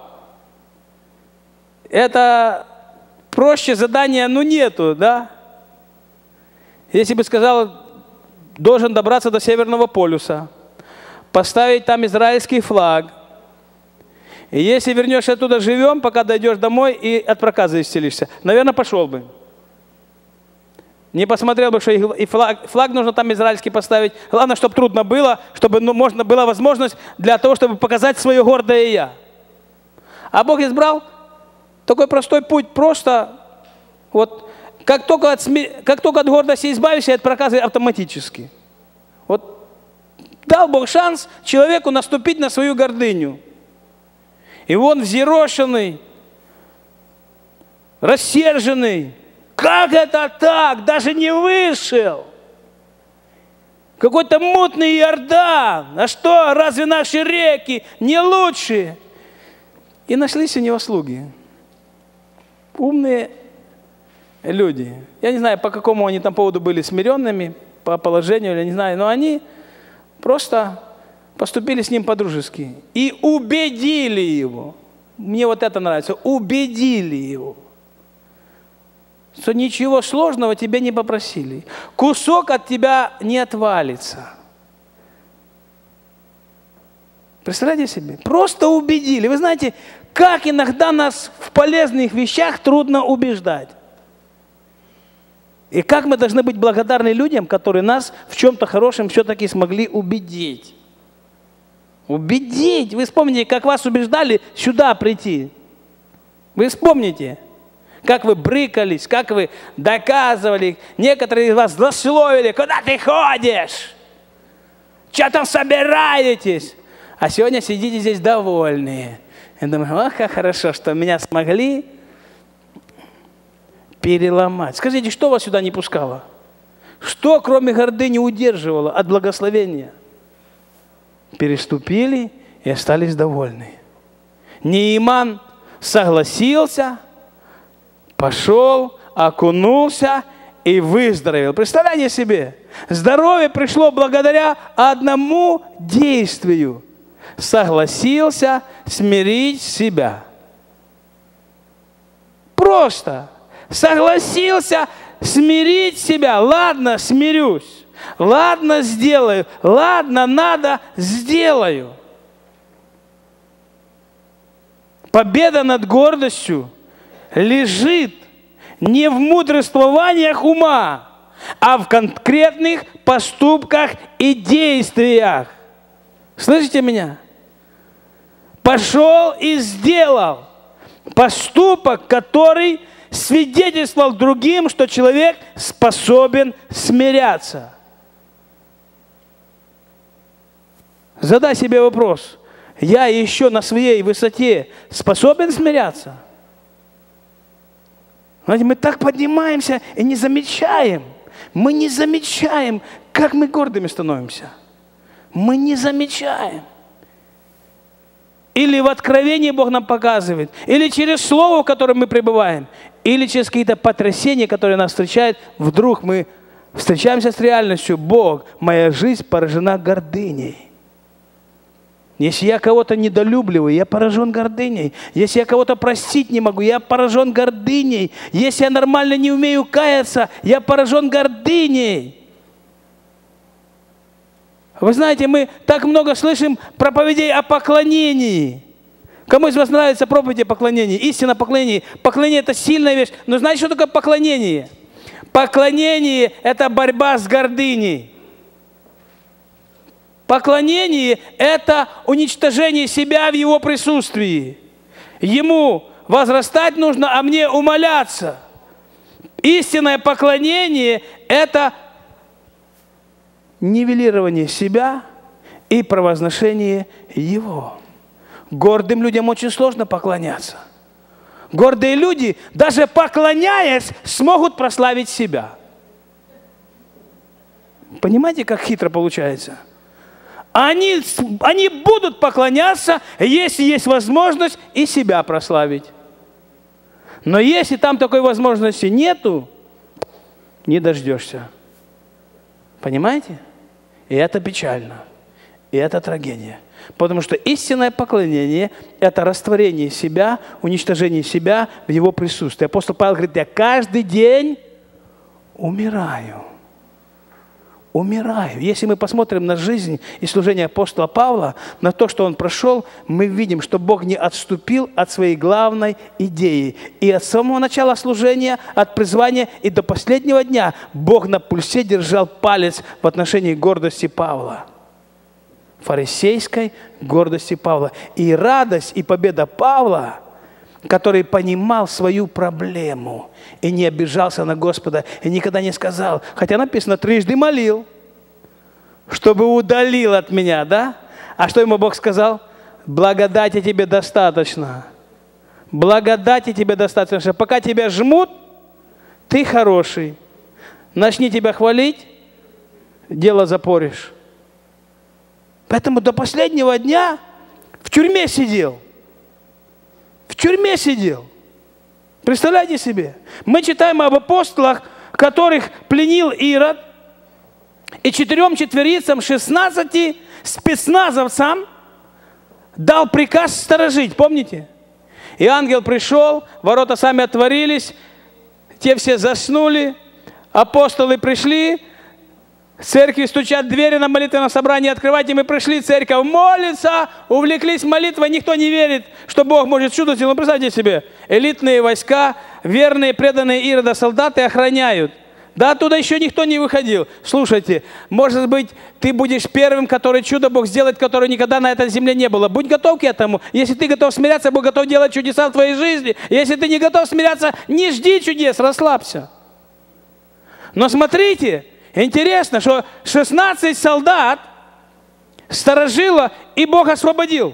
Speaker 1: Это проще задания, нету, да? Если бы сказал, должен добраться до Северного полюса, поставить там израильский флаг, и если вернешься оттуда живем, пока дойдешь домой и от проказа исцелишься, наверное, пошел бы. Не посмотрел бы, что и флаг нужно там израильский поставить. Главное, чтобы трудно было, чтобы была возможность для того, чтобы показать свое гордое «я». А Бог избрал такой простой путь, просто вот как только от гордости избавишься, от проказа автоматически. Вот дал Бог шанс человеку наступить на свою гордыню. И он взъерошенный, рассерженный. Как это так? Даже не вышел. Какой-то мутный Иордан. А что, разве наши реки не лучшие? И нашлись у него слуги. Умные люди. Я не знаю, по какому они там поводу были смиренными, по положению, или не знаю, но они просто поступили с ним по-дружески. И убедили его. Мне вот это нравится. Убедили его. Что ничего сложного тебе не попросили. Кусок от тебя не отвалится. Представляете себе? Просто убедили. Вы знаете, как иногда нас в полезных вещах трудно убеждать. И как мы должны быть благодарны людям, которые нас в чем-то хорошем все-таки смогли убедить. Убедить. Вы вспомните, как вас убеждали сюда прийти. Вы вспомните, как вы брыкались, как вы доказывали. Некоторые из вас злословили. Куда ты ходишь? Что там собираетесь? А сегодня сидите здесь довольные. Я думаю, как хорошо, что меня смогли переломать. Скажите, что вас сюда не пускало? Что, кроме гордыни, удерживало от благословения? Переступили и остались довольны. Неиман согласился, пошел, окунулся и выздоровел. Представляете себе? Здоровье пришло благодаря одному действию. Согласился смирить себя. Просто согласился смирить себя. Ладно, смирюсь. Ладно, сделаю. Ладно, надо, сделаю. Победа над гордостью лежит не в мудрствованиях ума, а в конкретных поступках и действиях. Слышите меня? пошел и сделал поступок, который свидетельствовал другим, что человек способен смиряться. Задай себе вопрос: я еще на своей высоте способен смиряться? Знаете, мы так поднимаемся и не замечаем. Мы не замечаем, как мы гордыми становимся. Мы не замечаем. Или в Откровении Бог нам показывает, или через Слово, в котором мы пребываем, или через какие-то потрясения, которые нас встречают, вдруг мы встречаемся с реальностью: Бог, моя жизнь поражена гордыней. Если я кого-то недолюбливаю, я поражен гордыней. Если я кого-то простить не могу, я поражен гордыней. Если я нормально не умею каяться, я поражен гордыней. Вы знаете, мы так много слышим проповедей о поклонении. Кому из вас нравится проповеди о поклонении? Истинно поклонение. Поклонение – это сильная вещь. Но знаете, что такое поклонение? Поклонение – это борьба с гордыней. Поклонение – это уничтожение себя в Его присутствии. Ему возрастать нужно, а мне умаляться. Истинное поклонение – это нивелирование себя и провозглашение Его. Гордым людям очень сложно поклоняться. Гордые люди, даже поклоняясь, смогут прославить себя. Понимаете, как хитро получается? Они будут поклоняться, если есть возможность и себя прославить. Но если там такой возможности нету, не дождешься. Понимаете? И это печально. И это трагедия. Потому что истинное поклонение – это растворение себя, уничтожение себя в Его присутствии. Апостол Павел говорит: я каждый день умираю. Умираю. Если мы посмотрим на жизнь и служение апостола Павла, на то, что он прошел, мы видим, что Бог не отступил от своей главной идеи. И от самого начала служения, от призвания и до последнего дня Бог на пульсе держал палец в отношении гордости Павла. Фарисейской гордости Павла. И радость, и победа Павла, который понимал свою проблему и не обижался на Господа, и никогда не сказал, хотя написано, трижды молил, чтобы удалил от меня, да? А что ему Бог сказал? Благодати тебе достаточно. Благодати тебе достаточно. Пока тебя жмут, ты хороший. Начни тебя хвалить, дело запоришь. Поэтому до последнего дня в тюрьме сидел. В тюрьме сидел. Представляете себе? Мы читаем об апостолах, которых пленил Ирод, и 4 четверицам, 16 спецназовцам дал приказ сторожить. Помните? И ангел пришел, ворота сами отворились, те все заснули, апостолы пришли, в церкви стучат двери на молитвенном собрании, открывайте, мы пришли, церковь молится, увлеклись молитвой, никто не верит, что Бог может чудо сделать. Ну, представьте себе, элитные войска, верные, преданные Ирода солдаты охраняют. Да оттуда еще никто не выходил. Слушайте, может быть, ты будешь первым, который чудо Бог сделает, которого никогда на этой земле не было. Будь готов к этому. Если ты готов смиряться, Бог готов делать чудеса в твоей жизни. Если ты не готов смиряться, не жди чудес, расслабься. Но смотрите, интересно, что 16 солдат сторожило, и Бог освободил.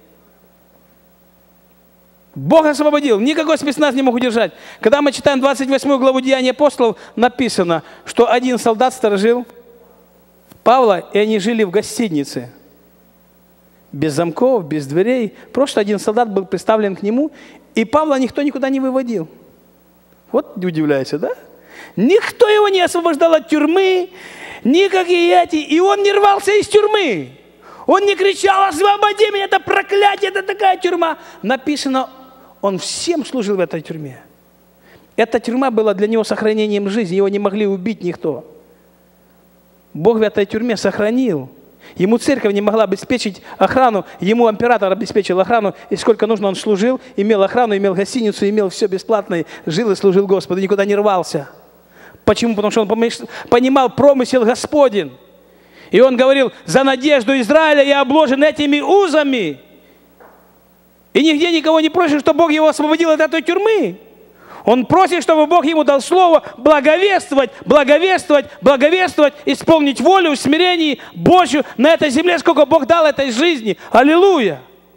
Speaker 1: Бог освободил. Никакой спецназ не мог удержать. Когда мы читаем 28 главу Деяний апостолов, написано, что один солдат сторожил Павла, и они жили в гостинице. Без замков, без дверей. Просто один солдат был представлен к нему, и Павла никто никуда не выводил. Вот удивляешься, да? Никто его не освобождал от тюрьмы, никакие эти, и он не рвался из тюрьмы. Он не кричал: освободи меня, это проклятие, это такая тюрьма. Написано, он всем служил в этой тюрьме. Эта тюрьма была для него сохранением жизни, его не могли убить никто. Бог в этой тюрьме сохранил. Ему церковь не могла обеспечить охрану, ему император обеспечил охрану, и сколько нужно он служил, имел охрану, имел гостиницу, имел все бесплатное, жил и служил Господу, никуда не рвался. Почему? Потому что он понимал промысел Господень. И он говорил: за надежду Израиля я обложен этими узами. И нигде никого не просит, чтобы Бог его освободил от этой тюрьмы. Он просит, чтобы Бог ему дал слово благовествовать, благовествовать, благовествовать, исполнить волю в смирении Божью на этой земле, сколько Бог дал этой жизни. Аллилуйя!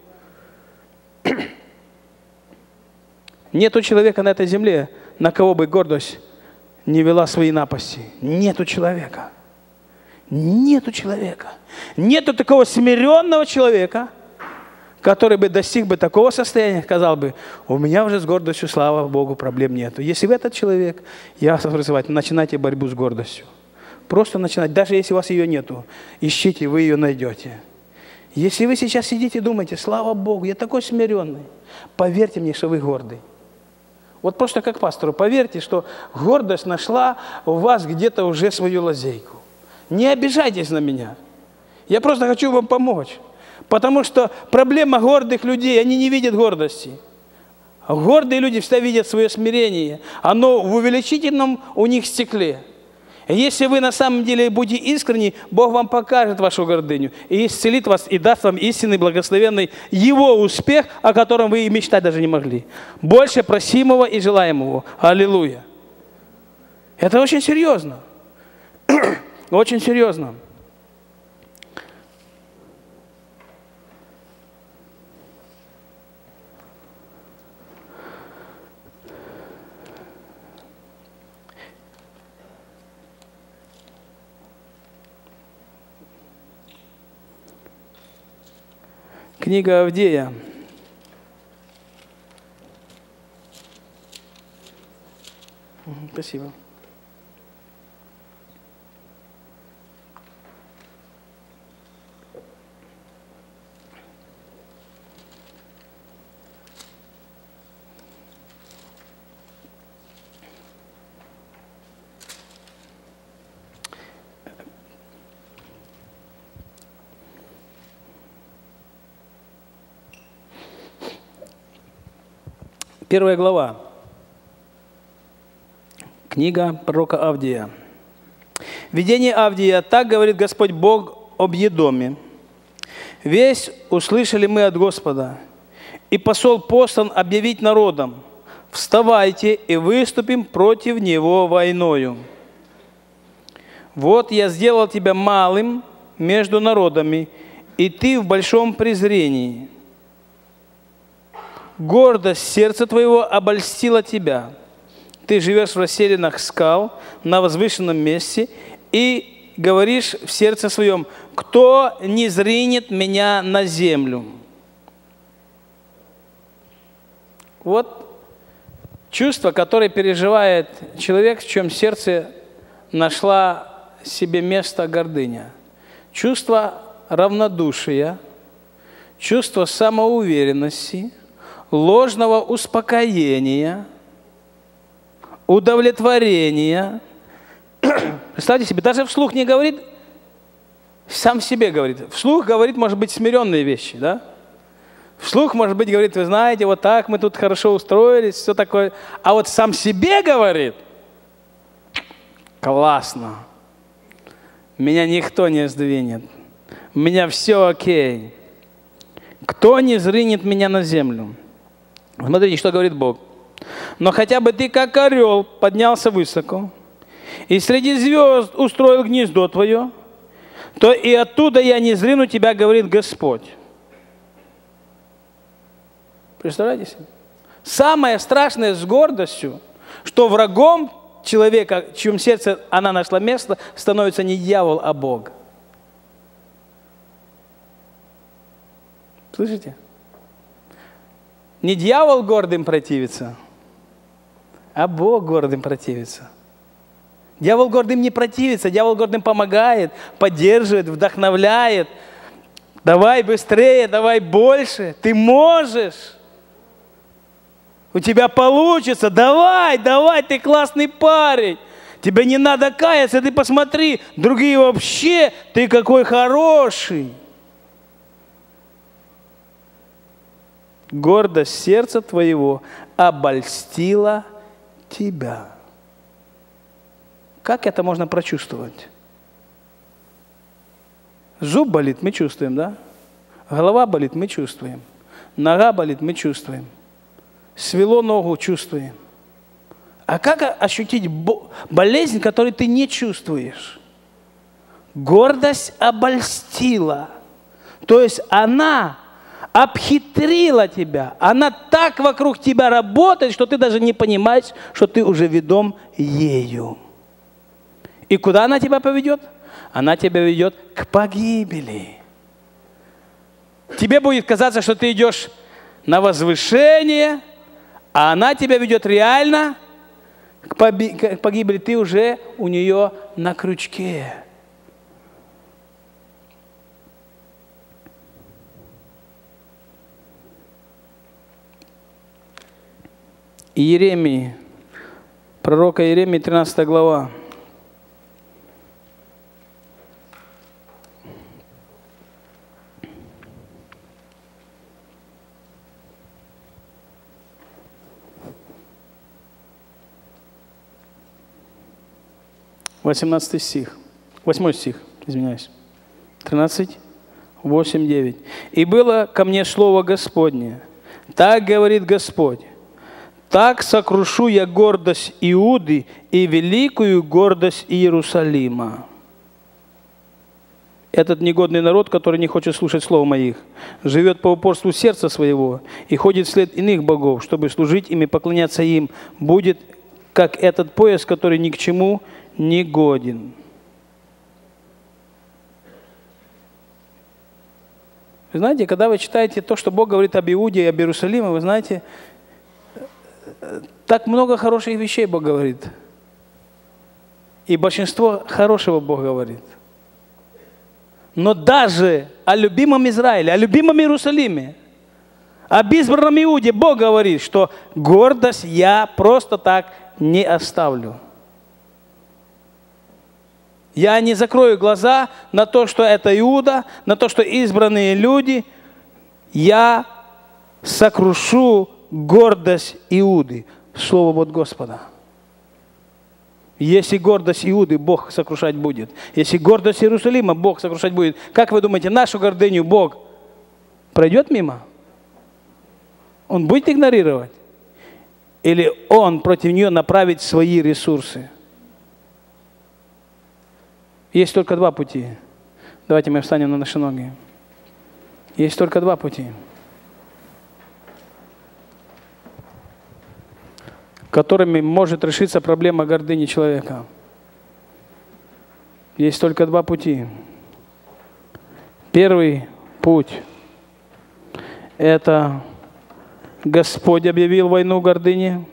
Speaker 1: Нету человека на этой земле, на кого бы гордость не вела свои напасти. Нету человека. Нету человека. Нету такого смиренного человека, который бы достиг бы такого состояния, сказал бы, у меня уже с гордостью, слава Богу, проблем нету. Если вы этот человек, я вас призываю, начинайте борьбу с гордостью. Просто начинать, даже если у вас ее нету, ищите, вы ее найдете. Если вы сейчас сидите и думаете, слава Богу, я такой смиренный, поверьте мне, что вы гордый. Вот просто как пастору, поверьте, что гордость нашла у вас где-то уже свою лазейку. Не обижайтесь на меня. Я просто хочу вам помочь. Потому что проблема гордых людей, они не видят гордости. Гордые люди всегда видят свое смирение. Оно в увеличительном у них стекле. Если вы на самом деле будете искренни, Бог вам покажет вашу гордыню и исцелит вас, и даст вам истинный, благословенный Его успех, о котором вы и мечтать даже не могли. Больше просимого и желаемого. Аллилуйя. Это очень серьезно. Очень серьезно. Книга Авдея. Спасибо. Первая глава. Книга пророка Авдея. Видение Авдея. Так говорит Господь Бог об Едоме. Весть услышали мы от Господа, и посол послан объявить народам: вставайте и выступим против него войною. Вот я сделал тебя малым между народами, и ты в большом презрении. Гордость сердца твоего обольстила тебя. Ты живешь в расселинах скал, на возвышенном месте, и говоришь в сердце своем: кто не зринет меня на землю? Вот чувство, которое переживает человек, в чьем сердце нашла себе место гордыня. Чувство равнодушия, чувство самоуверенности, ложного успокоения, удовлетворения. Представьте себе, даже вслух не говорит, сам себе говорит. Вслух говорит, может быть, смиренные вещи, да? Вслух, может быть, говорит, вы знаете, вот так мы тут хорошо устроились, все такое. А вот сам себе говорит: классно, меня никто не сдвинет, у меня все окей. Кто не зринет меня на землю? Смотрите, что говорит Бог. Но хотя бы ты, как орел, поднялся высоко, и среди звезд устроил гнездо твое, то и оттуда я не зрину тебя, говорит Господь. Представляете себе? Самое страшное с гордостью, что врагом человека, в чьем сердце она нашла место, становится не дьявол, а Бог. Слышите? Не дьявол гордым противится, а Бог гордым противится. Дьявол гордым не противится, дьявол гордым помогает, поддерживает, вдохновляет. Давай быстрее, давай больше, ты можешь. У тебя получится, давай, давай, ты классный парень. Тебе не надо каяться, ты посмотри, другие вообще, ты какой хороший. Гордость сердца твоего обольстила тебя. Как это можно прочувствовать? Зуб болит, мы чувствуем, да? Голова болит, мы чувствуем. Нога болит, мы чувствуем. Свело ногу, чувствуем. А как ощутить болезнь, которую ты не чувствуешь? Гордость обольстила. То есть она обхитрила тебя. Она так вокруг тебя работает, что ты даже не понимаешь, что ты уже ведом ею. И куда она тебя поведет? Она тебя ведет к погибели. Тебе будет казаться, что ты идешь на возвышение, а она тебя ведет реально к погибели. Ты уже у нее на крючке. Иеремии, пророка Иеремии, 13 глава. Восемь стих, извиняюсь. 13, 8, 9. «И было ко мне слово Господне, так говорит Господь, так сокрушу я гордость Иуды и великую гордость Иерусалима». Этот негодный народ, который не хочет слушать слов моих, живет по упорству сердца своего и ходит вслед иных богов, чтобы служить им и поклоняться им, будет как этот пояс, который ни к чему не годен. Вы знаете, когда вы читаете то, что Бог говорит об Иуде и об Иерусалиме, вы знаете, так много хороших вещей Бог говорит. И большинство хорошего Бог говорит. Но даже о любимом Израиле, о любимом Иерусалиме, об избранном Иуде Бог говорит, что гордость я просто так не оставлю. Я не закрою глаза на то, что это Иуда, на то, что избранные люди. Я сокрушу гордость Иуды. Слово вот Господа. Если гордость Иуды, Бог сокрушать будет. Если гордость Иерусалима, Бог сокрушать будет. Как вы думаете, нашу гордыню Бог пройдет мимо? Он будет игнорировать? Или Он против нее направит свои ресурсы? Есть только два пути. Давайте мы встанем на наши ноги. Есть только два пути, которыми может решиться проблема гордыни человека. Есть только два пути. Первый путь – это Господь объявил войну гордыне,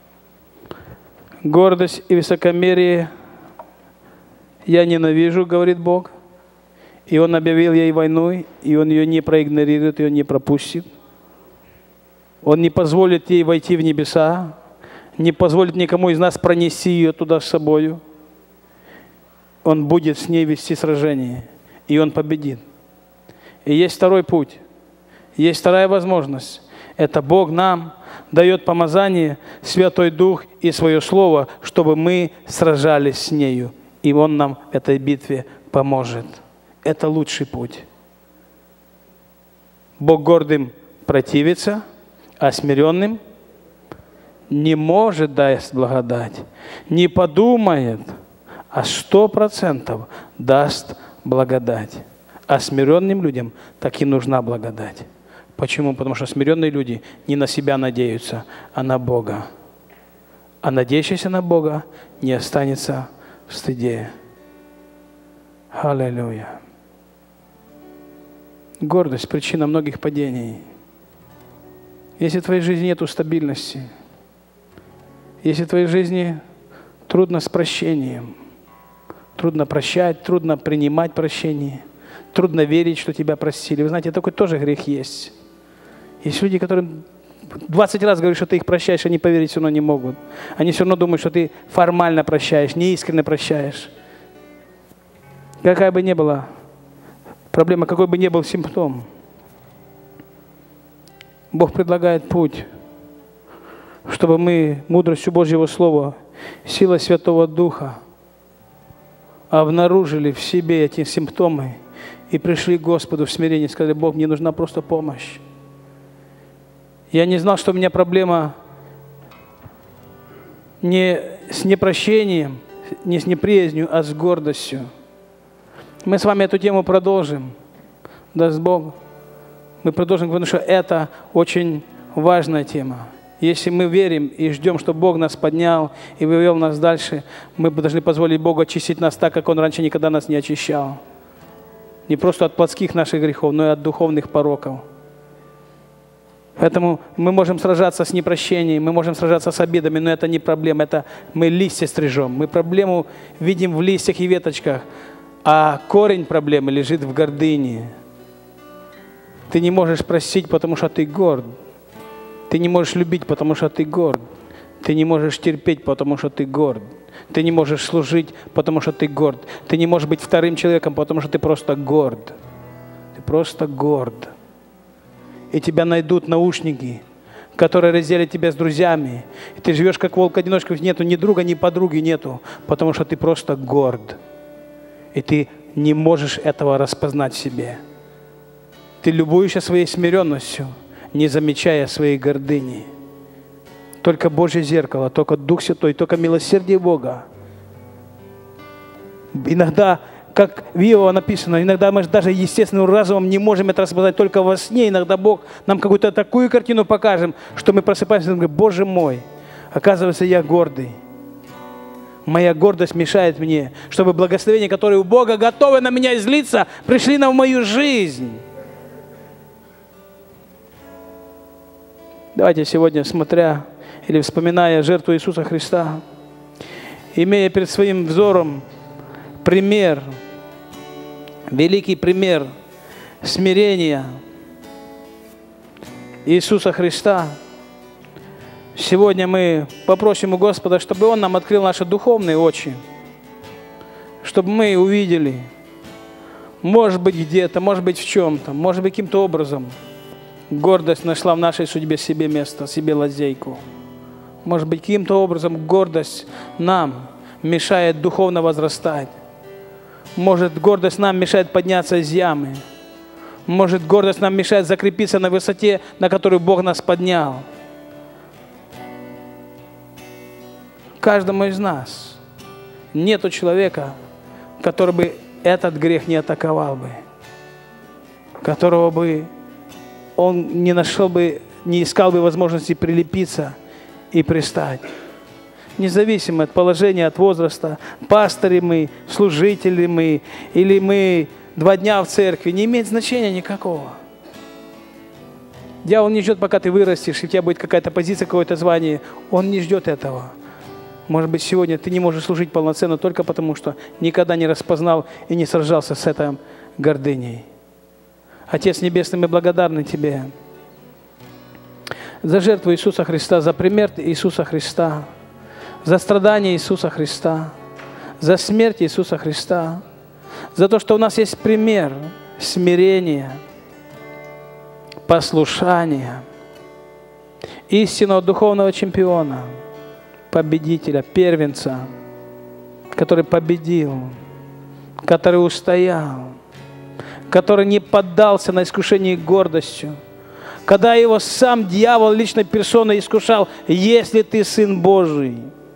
Speaker 1: гордость и высокомерие я ненавижу, говорит Бог. И Он объявил ей войну, и Он ее не проигнорирует, ее не пропустит. Он не позволит ей войти в небеса, не позволит никому из нас пронести ее туда с собой. Он будет с ней вести сражение, и Он победит. И есть второй путь, есть вторая возможность. Это Бог нам дает помазание, Святой Дух и Свое Слово, чтобы мы сражались с нею. И Он нам в этой битве поможет. Это лучший путь. Бог гордым противится, а смиренным не может дать благодать. Не подумает, а 100% даст благодать. А смиренным людям таки нужна благодать. Почему? Потому что смиренные люди не на себя надеются, а на Бога. А надеющийся на Бога не останется в стыде. Аллилуйя. Гордость – причина многих падений. Если в твоей жизни нет стабильности, если в твоей жизни трудно с прощением, трудно прощать, трудно принимать прощение, трудно верить, что тебя простили. Вы знаете, такой тоже грех есть. Есть люди, которым 20 раз говоришь, что ты их прощаешь, они поверить все равно не могут. Они все равно думают, что ты формально прощаешь, неискренне прощаешь. Какая бы ни была проблема, какой бы ни был симптом, Бог предлагает путь, чтобы мы мудростью Божьего Слова, силой Святого Духа обнаружили в себе эти симптомы и пришли к Господу в смирении, сказали: Бог, мне нужна просто помощь. Я не знал, что у меня проблема не с непрощением, не с неприязнью, а с гордостью. Мы с вами эту тему продолжим. Даст Бог. Мы продолжим, потому что это очень важная тема. Если мы верим и ждем, что Бог нас поднял и вывел нас дальше, мы должны позволить Богу очистить нас так, как Он раньше никогда нас не очищал. Не просто от плотских наших грехов, но и от духовных пороков. Поэтому мы можем сражаться с непрощением, мы можем сражаться с обидами, но это не проблема, это мы листья стрижем. Мы проблему видим в листьях и веточках, а корень проблемы лежит в гордыне. Ты не можешь простить, потому что ты горд. Ты не можешь любить, потому что ты горд. Ты не можешь терпеть, потому что ты горд. Ты не можешь служить, потому что ты горд. Ты не можешь быть вторым человеком, потому что ты просто горд. Ты просто горд. И тебя найдут наушники, которые разделят тебя с друзьями. И ты живешь как волк-одиночка, нету ни друга, ни подруги нету, потому что ты просто горд. И ты не можешь этого распознать в себе. Ты любуешься своей смиренностью, не замечая своей гордыни. Только Божье зеркало, только Дух Святой, только милосердие Бога. Иногда, как в Иова написано, иногда мы даже естественным разумом не можем это распознать, только во сне. Иногда Бог нам какую-то такую картину покажет, что мы просыпаемся и говорим: Боже мой, оказывается, я гордый. Моя гордость мешает мне, чтобы благословения, которые у Бога готовы на меня излиться, пришли в мою жизнь. Давайте сегодня, смотря или вспоминая жертву Иисуса Христа, имея перед своим взором пример, великий пример смирения Иисуса Христа, сегодня мы попросим у Господа, чтобы Он нам открыл наши духовные очи, чтобы мы увидели, может быть, где-то, может быть, в чем-то, может быть, каким-то образом гордость нашла в нашей судьбе себе место, себе лазейку. Может быть, каким-то образом гордость нам мешает духовно возрастать. Может, гордость нам мешает подняться из ямы. Может, гордость нам мешает закрепиться на высоте, на которую Бог нас поднял. Каждому из нас нету человека, который бы этот грех не атаковал бы, которого бы он не нашел бы, не искал бы возможности прилепиться и пристать. Независимо от положения, от возраста, пастыри мы, служители мы, или мы 2 дня в церкви, не имеет значения никакого. Дьявол не ждет, пока ты вырастешь, и у тебя будет какая-то позиция, какое-то звание. Он не ждет этого. Может быть, сегодня ты не можешь служить полноценно только потому, что никогда не распознал и не сражался с этой гордыней. Отец Небесный, мы благодарны Тебе за жертву Иисуса Христа, за пример Иисуса Христа, за страдания Иисуса Христа, за смерть Иисуса Христа, за то, что у нас есть пример смирения, послушания, истинного духовного чемпиона, победителя, первенца, который победил, который устоял, который не поддался на искушение гордостью, когда его сам дьявол личной персоной искушал: если ты Сын Божий,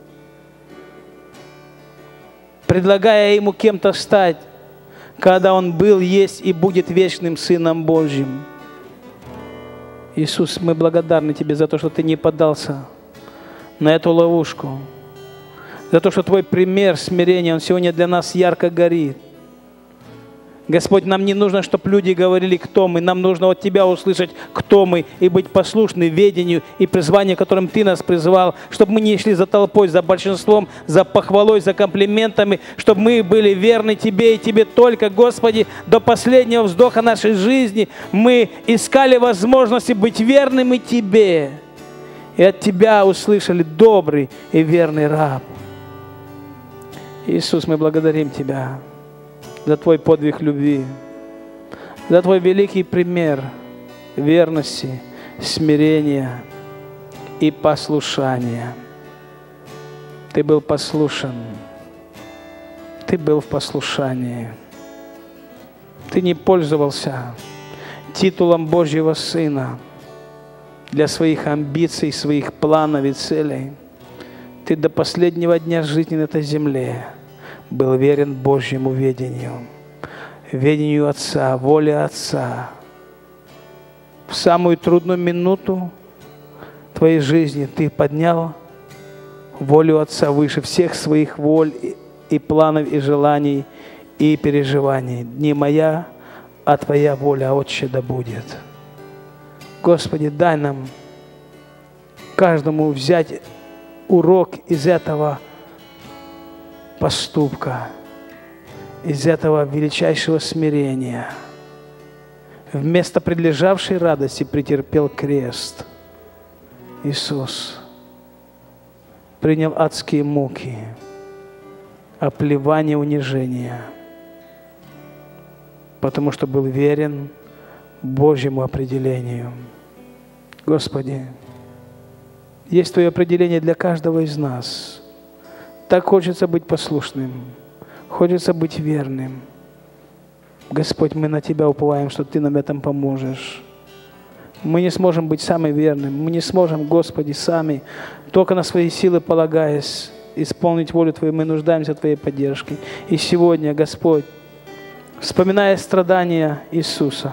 Speaker 1: предлагая ему кем-то стать, когда он был, есть и будет вечным Сыном Божьим. Иисус, мы благодарны Тебе за то, что Ты не поддался на эту ловушку, за то, что Твой пример смирения, он сегодня для нас ярко горит. Господь, нам не нужно, чтобы люди говорили, кто мы. Нам нужно от Тебя услышать, кто мы, и быть послушны ведению и призванию, которым Ты нас призвал, чтобы мы не шли за толпой, за большинством, за похвалой, за комплиментами, чтобы мы были верны Тебе и Тебе только, Господи, до последнего вздоха нашей жизни. Мы искали возможности быть верными Тебе, и от Тебя услышали: добрый и верный раб. Иисус, мы благодарим Тебя за Твой подвиг любви, за Твой великий пример верности, смирения и послушания. Ты был послушен, Ты был в послушании. Ты не пользовался титулом Божьего Сына. для своих амбиций, своих планов и целей. Ты до последнего дня жизни на этой земле был верен Божьему ведению, ведению Отца, воле Отца. В самую трудную минуту твоей жизни ты поднял волю Отца выше всех своих воль и планов, и желаний, и переживаний. Не моя, а Твоя воля, Отче, да будет. Господи, дай нам каждому взять урок из этого поступка, из этого величайшего смирения. Вместо предлежавшей радости претерпел крест. Иисус принял адские муки, оплевание, унижение, потому что был верен Божьему определению. Господи, есть Твое определение для каждого из нас. Так хочется быть послушным, хочется быть верным. Господь, мы на Тебя уповаем, что Ты нам этом поможешь. Мы не сможем быть самым верным, мы не сможем, Господи, сами, только на свои силы полагаясь, исполнить волю Твою, мы нуждаемся в Твоей поддержке. И сегодня, Господь, вспоминая страдания Иисуса,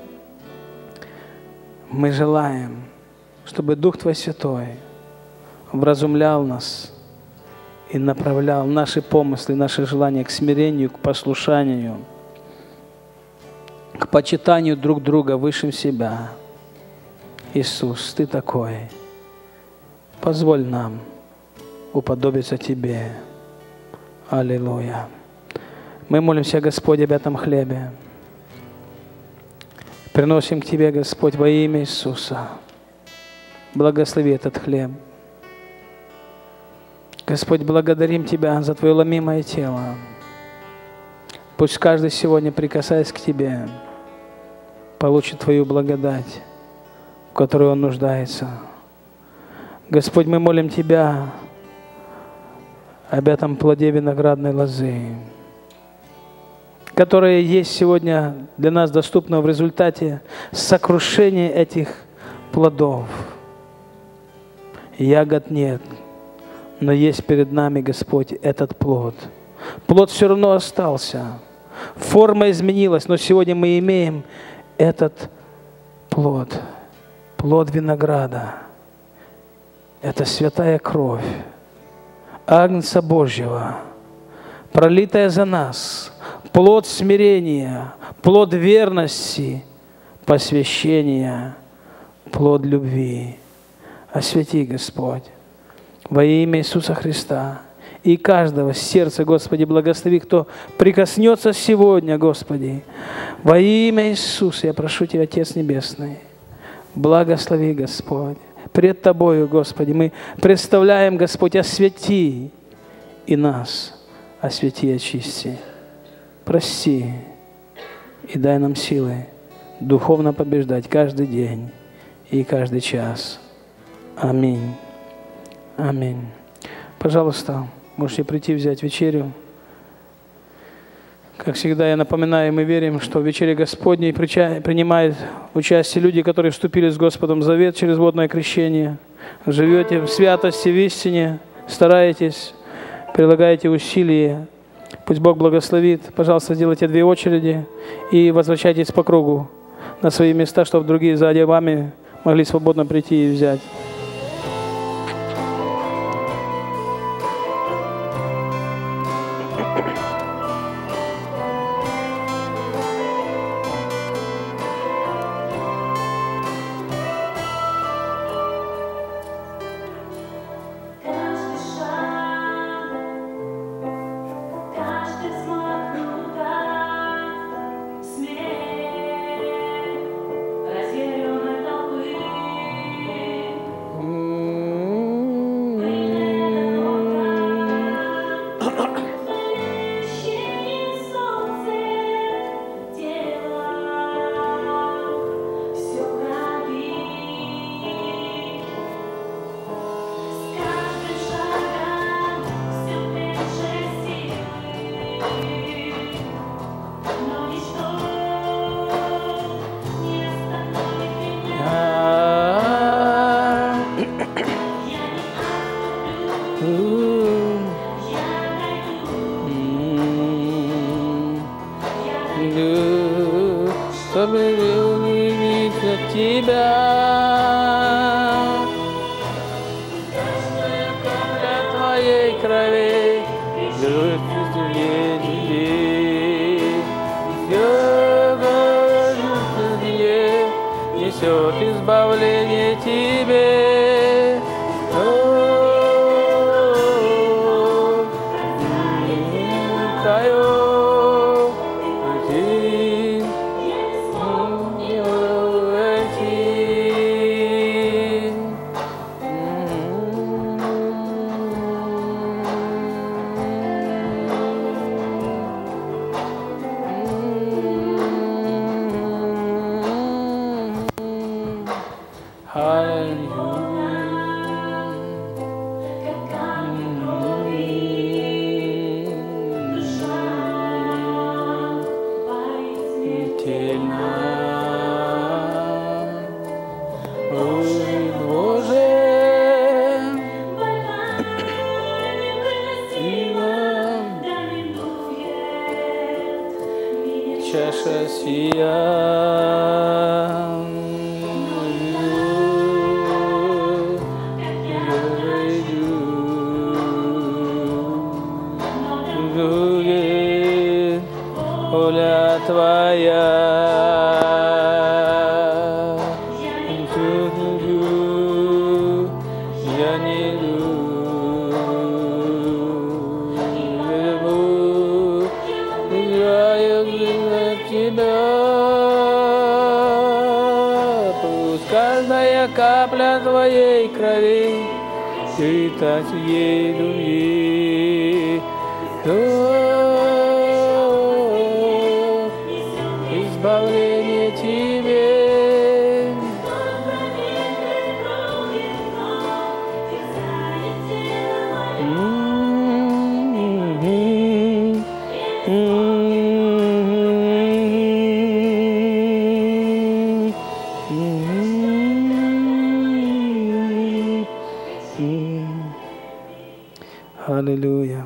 Speaker 1: мы желаем, чтобы Дух Твой Святой вразумлял нас и направлял наши помыслы, наши желания к смирению, к послушанию, к почитанию друг друга выше себя. Иисус, Ты такой. Позволь нам уподобиться Тебе. Аллилуйя. Мы молимся, Господь, об этом хлебе. Приносим к Тебе, Господь, во имя Иисуса. Благослови этот хлеб. Господь, благодарим Тебя за Твое ломимое тело. Пусть каждый сегодня, прикасаясь к Тебе, получит Твою благодать, в которой он нуждается. Господь, мы молим Тебя об этом плоде виноградной лозы, которое есть сегодня для нас доступно в результате сокрушения этих плодов. Ягод нет, но есть перед нами, Господь, этот плод. Плод все равно остался. Форма изменилась, но сегодня мы имеем этот плод. Плод винограда. Это святая кровь Агнца Божьего, пролитая за нас. Плод смирения, плод верности, посвящения, плод любви. Освети, Господь, во имя Иисуса Христа. И каждого сердца, Господи, благослови, кто прикоснется сегодня, Господи. Во имя Иисуса я прошу Тебя, Отец Небесный, благослови, Господь. Пред Тобою, Господи, мы представляем, Господь, освети и нас, освети и очисти. Прости и дай нам силы духовно побеждать каждый день и каждый час. Аминь. Аминь. Пожалуйста, можете прийти взять вечерю. Как всегда, я напоминаю, мы верим, что в вечере Господней принимают участие люди, которые вступили с Господом в завет через водное крещение. Живете в святости, в истине, стараетесь, прилагаете усилия. Пусть Бог благословит. Пожалуйста, сделайте 2 очереди и возвращайтесь по кругу на свои места, чтобы другие сзади вами могли свободно прийти и взять. чтобы увидеть от Тебя. Капля Твоей крови, несет избавление Тебе. Чаша сия, воля Твоя, я не Тебя, пусть каждая капля Твоей крови питать ей любви. Избавление Тебе. Аллилуйя.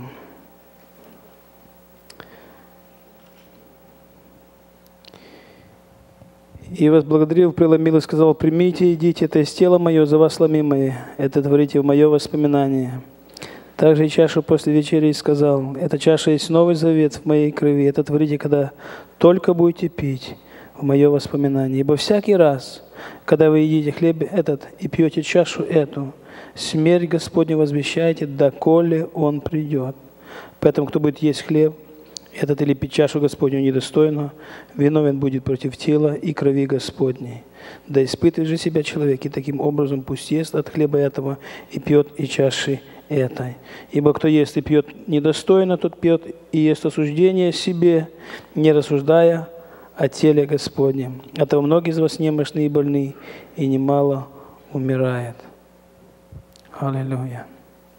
Speaker 1: И возблагодарил, преломил и сказал: примите, идите, это есть тело мое, за вас ломимое, это творите в мое воспоминание. Также и чашу после вечери сказал: эта чаша есть новый завет в моей крови, это творите, когда только будете пить в мое воспоминание. Ибо всякий раз, когда вы едите хлеб этот и пьете чашу эту, смерть Господню возвещаете, доколе Он придет. Поэтому, кто будет есть хлеб этот или пить чашу Господню недостойно, виновен будет против тела и крови Господней. Да испытывает же себя человек, и таким образом пусть ест от хлеба этого и пьет и чаши этой. Ибо кто ест и пьет недостойно, тот пьет и ест осуждение себе, не рассуждая о теле Господнем. Оттого многие из вас немощны и больны, и немало умирает. Аллилуйя.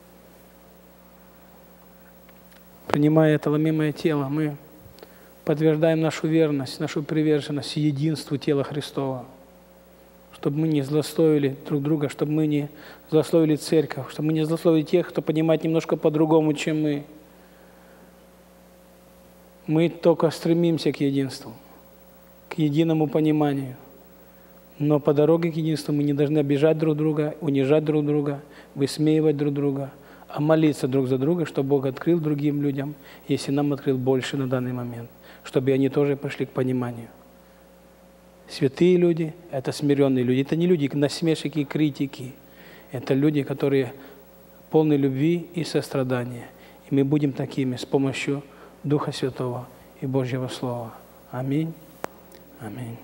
Speaker 1: Принимая это ломимое тело, мы подтверждаем нашу верность, нашу приверженность единству тела Христова, чтобы мы не злословили друг друга, чтобы мы не злословили церковь, чтобы мы не злословили тех, кто понимает немножко по-другому, чем мы. Мы только стремимся к единству, к единому пониманию. Но по дороге к единству мы не должны обижать друг друга, унижать друг друга, высмеивать друг друга, а молиться друг за друга, чтобы Бог открыл другим людям, если нам открыл больше на данный момент, чтобы они тоже пришли к пониманию. Святые люди – это смиренные люди. Это не люди насмешки и критики. Это люди, которые полны любви и сострадания. И мы будем такими с помощью Духа Святого и Божьего Слова. Аминь. Аминь.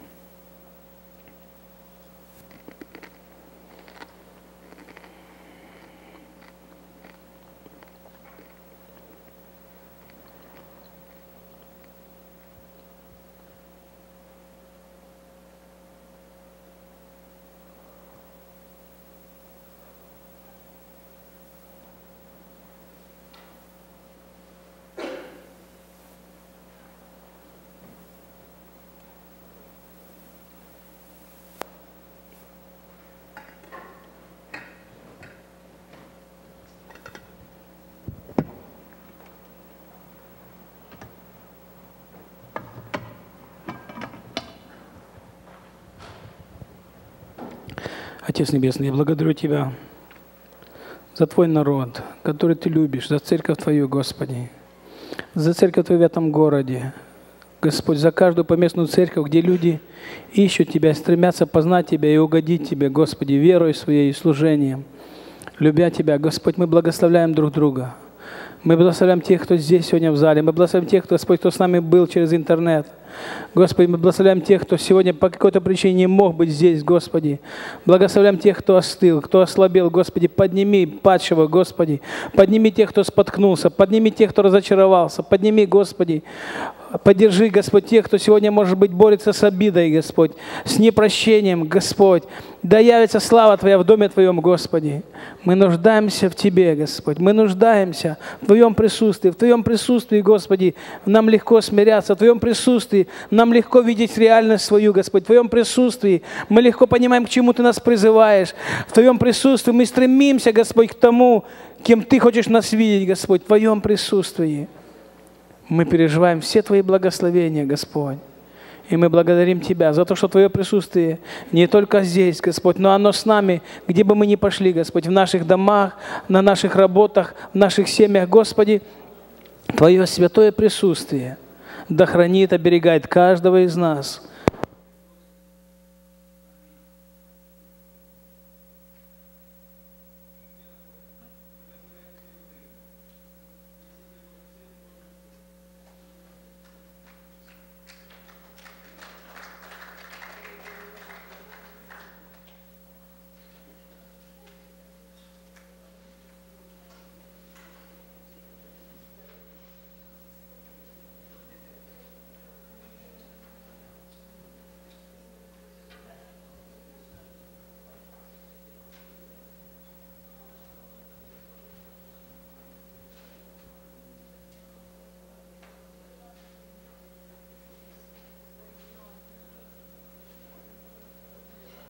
Speaker 1: Отец Небесный, я благодарю Тебя за Твой народ, который Ты любишь, за церковь Твою, Господи, за церковь Твою в этом городе. Господь, за каждую поместную церковь, где люди ищут Тебя, стремятся познать Тебя и угодить Тебе, Господи, верой своей и служением. Любя Тебя, Господь, мы благословляем друг друга. Мы благословляем тех, кто здесь сегодня в зале. Мы благословляем тех, Господь, кто с нами был через интернет. Господи, мы благословляем тех, кто сегодня по какой-то причине не мог быть здесь, Господи. Благословляем тех, кто остыл, кто ослабел, Господи. Подними падшего, Господи. Подними тех, кто споткнулся. Подними тех, кто разочаровался. Подними, Господи. Поддержи, Господь, тех, кто сегодня, может быть, борется с обидой, Господь, с непрощением, Господь. Да явится слава Твоя в доме Твоем, Господи. Мы нуждаемся в Тебе, Господь. Мы нуждаемся в Твоем присутствии. В Твоем присутствии, Господи, нам легко смиряться. В Твоем присутствии нам легко видеть реальность свою, Господь. В Твоем присутствии мы легко понимаем, к чему Ты нас призываешь. В Твоем присутствии мы стремимся, Господь, к тому, кем Ты хочешь нас видеть, Господь, в Твоем присутствии. Мы переживаем все Твои благословения, Господь. И мы благодарим Тебя за то, что Твое присутствие не только здесь, Господь, но оно с нами, где бы мы ни пошли, Господь, в наших домах, на наших работах, в наших семьях, Господи. Твое святое присутствие да хранит, оберегает каждого из нас